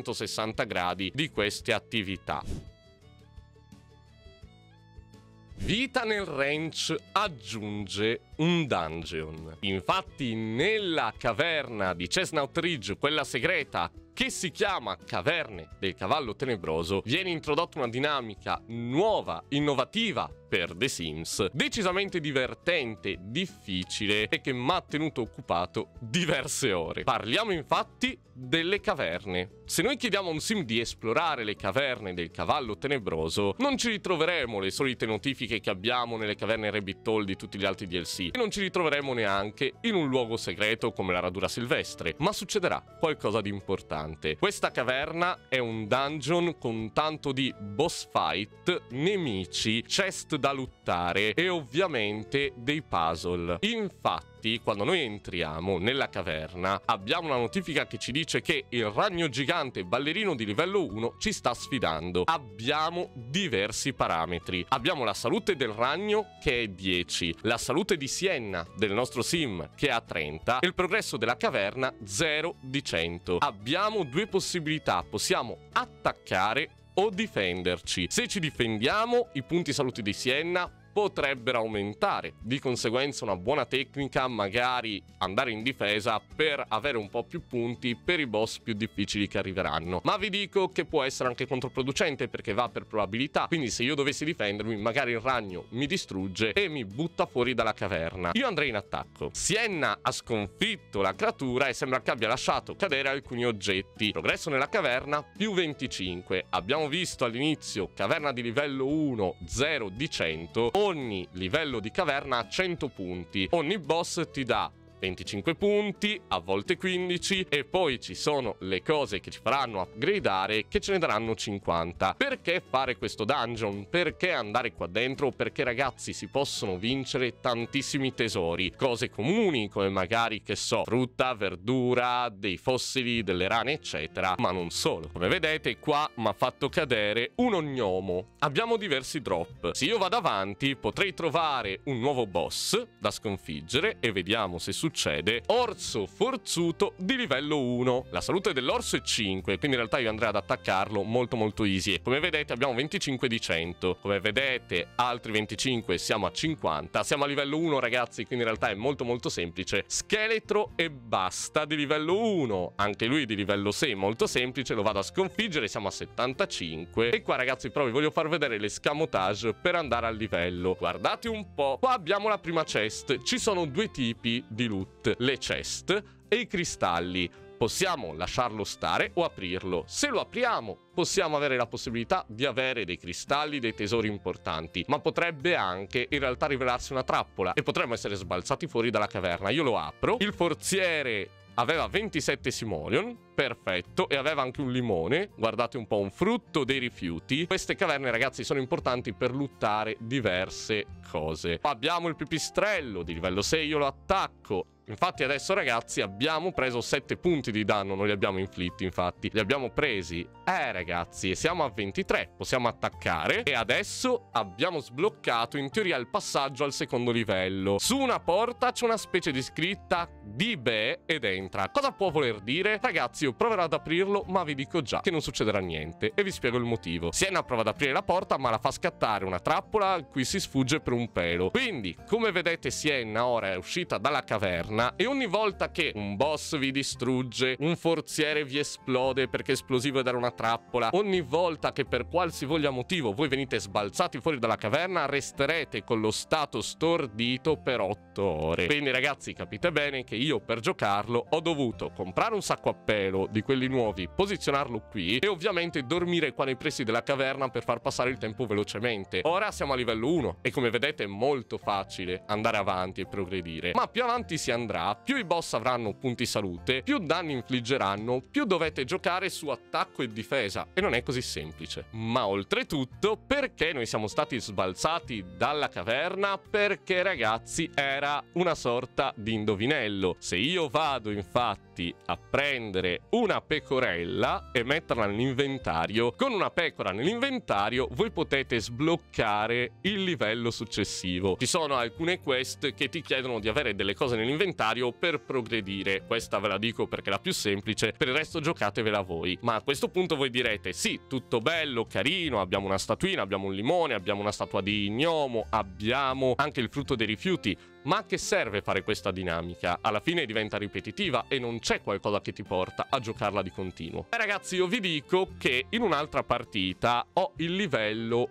360 gradi di queste attività. Vita nel Ranch aggiunge un dungeon. Infatti nella caverna di Chestnut Ridge, quella segreta che si chiama Caverne del Cavallo Tenebroso, viene introdotta una dinamica nuova, innovativa per The Sims, decisamente divertente, difficile e che mi ha tenuto occupato diverse ore. Parliamo infatti delle caverne. Se noi chiediamo a un sim di esplorare le caverne del Cavallo Tenebroso, non ci ritroveremo le solite notifiche che abbiamo nelle caverne Rabbit Hole di tutti gli altri DLC e non ci ritroveremo neanche in un luogo segreto come la radura silvestre, ma succederà qualcosa di importante. Questa caverna è un dungeon con tanto di boss fight, nemici, chest da lottare e ovviamente dei puzzle. Infatti, quando noi entriamo nella caverna, abbiamo una notifica che ci dice che il ragno gigante ballerino di livello 1 ci sta sfidando. Abbiamo diversi parametri. Abbiamo la salute del ragno che è 10, la salute di Sienna del nostro sim che ha 30 e il progresso della caverna 0 di 100. Abbiamo due possibilità, possiamo attaccare o difenderci. Se ci difendiamo, i punti salute di Sienna potrebbero aumentare, di conseguenza una buona tecnica magari andare in difesa per avere un po' più punti per i boss più difficili che arriveranno, ma vi dico che può essere anche controproducente perché va per probabilità, quindi se io dovessi difendermi magari il ragno mi distrugge e mi butta fuori dalla caverna. Io andrei in attacco. Sienna ha sconfitto la creatura e sembra che abbia lasciato cadere alcuni oggetti. Progresso nella caverna più 25. Abbiamo visto all'inizio caverna di livello 1 0 di 100. Ogni livello di caverna ha 100 punti. Ogni boss ti dà 25 punti, a volte 15, e poi ci sono le cose che ci faranno upgradeare che ce ne daranno 50. Perché fare questo dungeon? Perché andare qua dentro? Perché ragazzi si possono vincere tantissimi tesori, cose comuni come magari, che so, frutta, verdura, dei fossili, delle rane eccetera, ma non solo. Come vedete qua mi ha fatto cadere un ognomo. Abbiamo diversi drop. Se io vado avanti potrei trovare un nuovo boss da sconfiggere e vediamo se succede. Orso forzuto di livello 1. La salute dell'orso è 5, quindi in realtà io andrei ad attaccarlo molto easy. Come vedete abbiamo 25 di 100. Come vedete altri 25, siamo a 50. Siamo a livello 1 ragazzi, quindi in realtà è molto semplice. Scheletro e basta di livello 1. Anche lui di livello 6, molto semplice. Lo vado a sconfiggere, siamo a 75. E qua ragazzi però vi voglio far vedere l'escamotage per andare al livello. Guardate un po'. Qua abbiamo la prima chest. Ci sono due tipi di loot. Le chest e i cristalli. Possiamo lasciarlo stare o aprirlo. Se lo apriamo possiamo avere la possibilità di avere dei cristalli, dei tesori importanti, ma potrebbe anche in realtà rivelarsi una trappola e potremmo essere sbalzati fuori dalla caverna. Io lo apro. Il forziere aveva 27 simoleon, perfetto, e aveva anche un limone, guardate un po', un frutto dei rifiuti. Queste caverne ragazzi sono importanti per lottare diverse cose. Abbiamo il pipistrello di livello 6, io lo attacco. Infatti adesso ragazzi abbiamo preso 7 punti di danno, non li abbiamo inflitti infatti, li abbiamo presi. Ragazzi, siamo a 23, possiamo attaccare e adesso abbiamo sbloccato in teoria il passaggio al secondo livello. Su una porta c'è una specie di scritta Dibe ed entra. Cosa può voler dire? Ragazzi io proverò ad aprirlo ma vi dico già che non succederà niente e vi spiego il motivo. Sienna prova ad aprire la porta ma la fa scattare una trappola a cui si sfugge per un pelo. Quindi come vedete Sienna ora è uscita dalla caverna e ogni volta che un boss vi distrugge, un forziere vi esplode perché esplosivo ed era una trappola, ogni volta che per qualsivoglia motivo voi venite sbalzati fuori dalla caverna resterete con lo stato stordito per 8 ore. Quindi ragazzi capite bene che io per giocarlo ho dovuto comprare un sacco a pelo di quelli nuovi, posizionarlo qui e ovviamente dormire qua nei pressi della caverna per far passare il tempo velocemente. Ora siamo a livello 1 e come vedete è molto facile andare avanti e progredire, ma più avanti si andrà, più i boss avranno punti salute, più danni infliggeranno, più dovete giocare su attacco e difesa e non è così semplice. Ma oltretutto perché noi siamo stati sbalzati dalla caverna? Perché ragazzi era una sorta di indovinello. Se io vado infatti a prendere una pecorella e metterla nell'inventario, con una pecora nell'inventario voi potete sbloccare il livello successivo. Ci sono alcune quest che ti chiedono di avere delle cose nell'inventario per progredire. Questa ve la dico perché è la più semplice, per il resto giocatevela voi. Ma a questo punto voi direte sì, tutto bello, carino, abbiamo una statuina, abbiamo un limone, abbiamo una statua di gnomo, abbiamo anche il frutto dei rifiuti, Ma a che serve fare questa dinamica? Alla fine diventa ripetitiva e non c'è qualcosa che ti porta a giocarla di continuo. E ragazzi, io vi dico che in un'altra partita ho il livello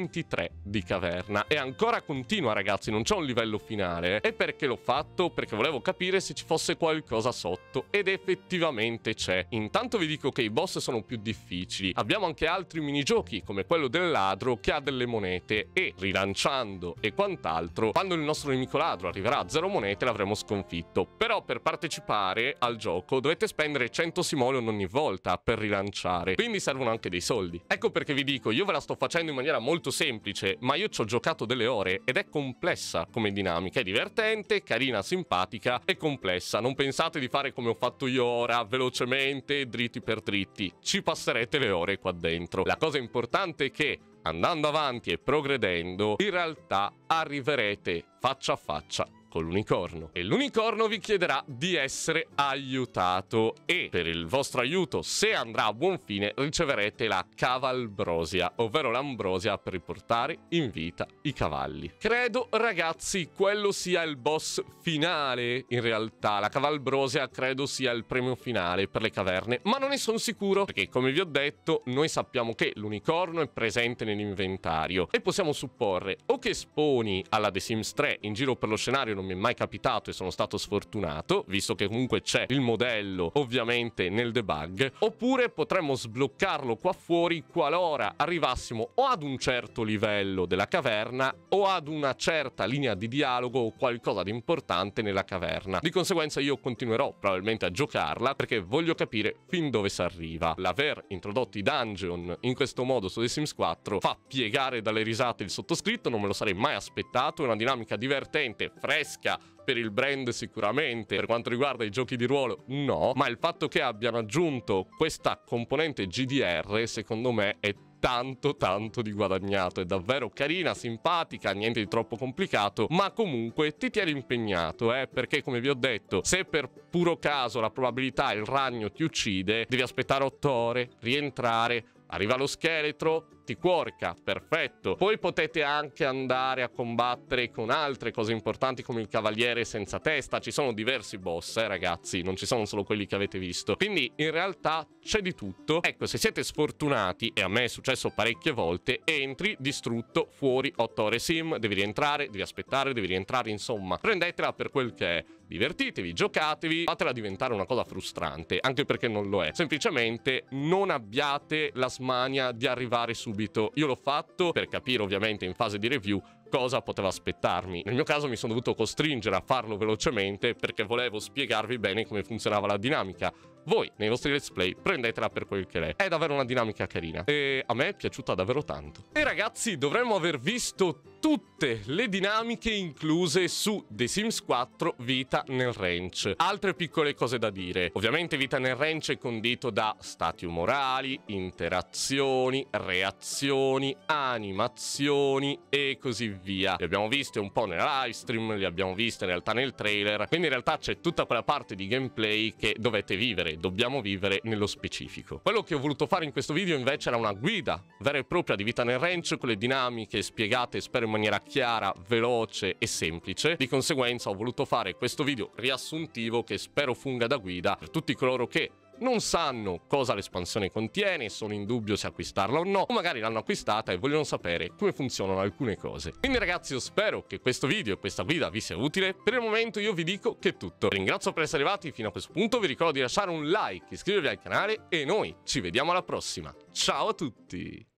23 di caverna e ancora continua, ragazzi, non c'è un livello finale. E perché l'ho fatto? Perché volevo capire se ci fosse qualcosa sotto, ed effettivamente c'è. Intanto vi dico che i boss sono più difficili. Abbiamo anche altri minigiochi come quello del ladro che ha delle monete, e rilanciando e quant'altro, quando il nostro nemico ladro arriverà a 0 monete l'avremo sconfitto. Però per partecipare al gioco dovete spendere 100 simoleon ogni volta per rilanciare, quindi servono anche dei soldi. Ecco perché vi dico, io ve la sto facendo in maniera molto semplice, ma io ci ho giocato delle ore ed è complessa come dinamica, è divertente, carina, simpatica e complessa. Non pensate di fare come ho fatto io ora, velocemente, dritti per dritti. Ci passerete le ore qua dentro. La cosa importante è che andando avanti e progredendo, in realtà arriverete faccia a faccia con l'unicorno, e l'unicorno vi chiederà di essere aiutato, e per il vostro aiuto, se andrà a buon fine, riceverete la cavalbrosia, ovvero l'ambrosia per riportare in vita i cavalli. Credo, ragazzi, quello sia il boss finale. In realtà la cavalbrosia credo sia il premio finale per le caverne, ma non ne sono sicuro, perché come vi ho detto noi sappiamo che l'unicorno è presente nell'inventario e possiamo supporre o che sponi alla The Sims 3 in giro per lo scenario. Non mi è mai capitato e sono stato sfortunato, visto che comunque c'è il modello ovviamente nel debug, oppure potremmo sbloccarlo qua fuori qualora arrivassimo o ad un certo livello della caverna o ad una certa linea di dialogo o qualcosa di importante nella caverna. Di conseguenza io continuerò probabilmente a giocarla perché voglio capire fin dove si arriva. L'aver introdotto i dungeon in questo modo su The Sims 4 fa piegare dalle risate il sottoscritto, non me lo sarei mai aspettato. È una dinamica divertente, fresca per il brand sicuramente, per quanto riguarda i giochi di ruolo no, ma il fatto che abbiano aggiunto questa componente GDR secondo me è tanto di guadagnato. È davvero carina, simpatica, niente di troppo complicato, ma comunque ti tieni impegnato, perché come vi ho detto, se per puro caso la probabilità il ragno ti uccide, devi aspettare 8 ore, rientrare, arriva lo scheletro, ti cuorca, perfetto. Poi potete anche andare a combattere con altre cose importanti come il cavaliere senza testa. Ci sono diversi boss, ragazzi, non ci sono solo quelli che avete visto. Quindi in realtà c'è di tutto. Ecco, se siete sfortunati, e a me è successo parecchie volte, entri, distrutto, fuori, 8 ore sim, devi rientrare, devi aspettare, devi rientrare, insomma. Prendetela per quel che è. Divertitevi, giocatevi, fatela diventare una cosa frustrante, anche perché non lo è. Semplicemente non abbiate la smania di arrivare subito. Io l'ho fatto per capire ovviamente in fase di review cosa poteva aspettarmi. Nel mio caso mi sono dovuto costringere a farlo velocemente perché volevo spiegarvi bene come funzionava la dinamica. Voi, nei vostri let's play, prendetela per quel che è. È davvero una dinamica carina e a me è piaciuta davvero tanto. E ragazzi, dovremmo aver visto tutte le dinamiche incluse su The Sims 4 Vita nel Ranch. Altre piccole cose da dire. Ovviamente Vita nel Ranch è condito da stati umorali, interazioni, reazioni, animazioni e così via. Le abbiamo viste un po' nella live stream, le abbiamo viste in realtà nel trailer, quindi in realtà c'è tutta quella parte di gameplay che dovete vivere, dobbiamo vivere nello specifico. Quello che ho voluto fare in questo video invece era una guida vera e propria di Vita nel Ranch con le dinamiche spiegate, spero in maniera chiara, veloce e semplice. Di conseguenza ho voluto fare questo video riassuntivo che spero funga da guida per tutti coloro che non sanno cosa l'espansione contiene, sono in dubbio se acquistarla o no, o magari l'hanno acquistata e vogliono sapere come funzionano alcune cose. Quindi ragazzi, io spero che questo video e questa guida vi sia utile. Per il momento io vi dico che è tutto. Vi ringrazio per essere arrivati fino a questo punto, vi ricordo di lasciare un like, iscrivervi al canale e noi ci vediamo alla prossima. Ciao a tutti!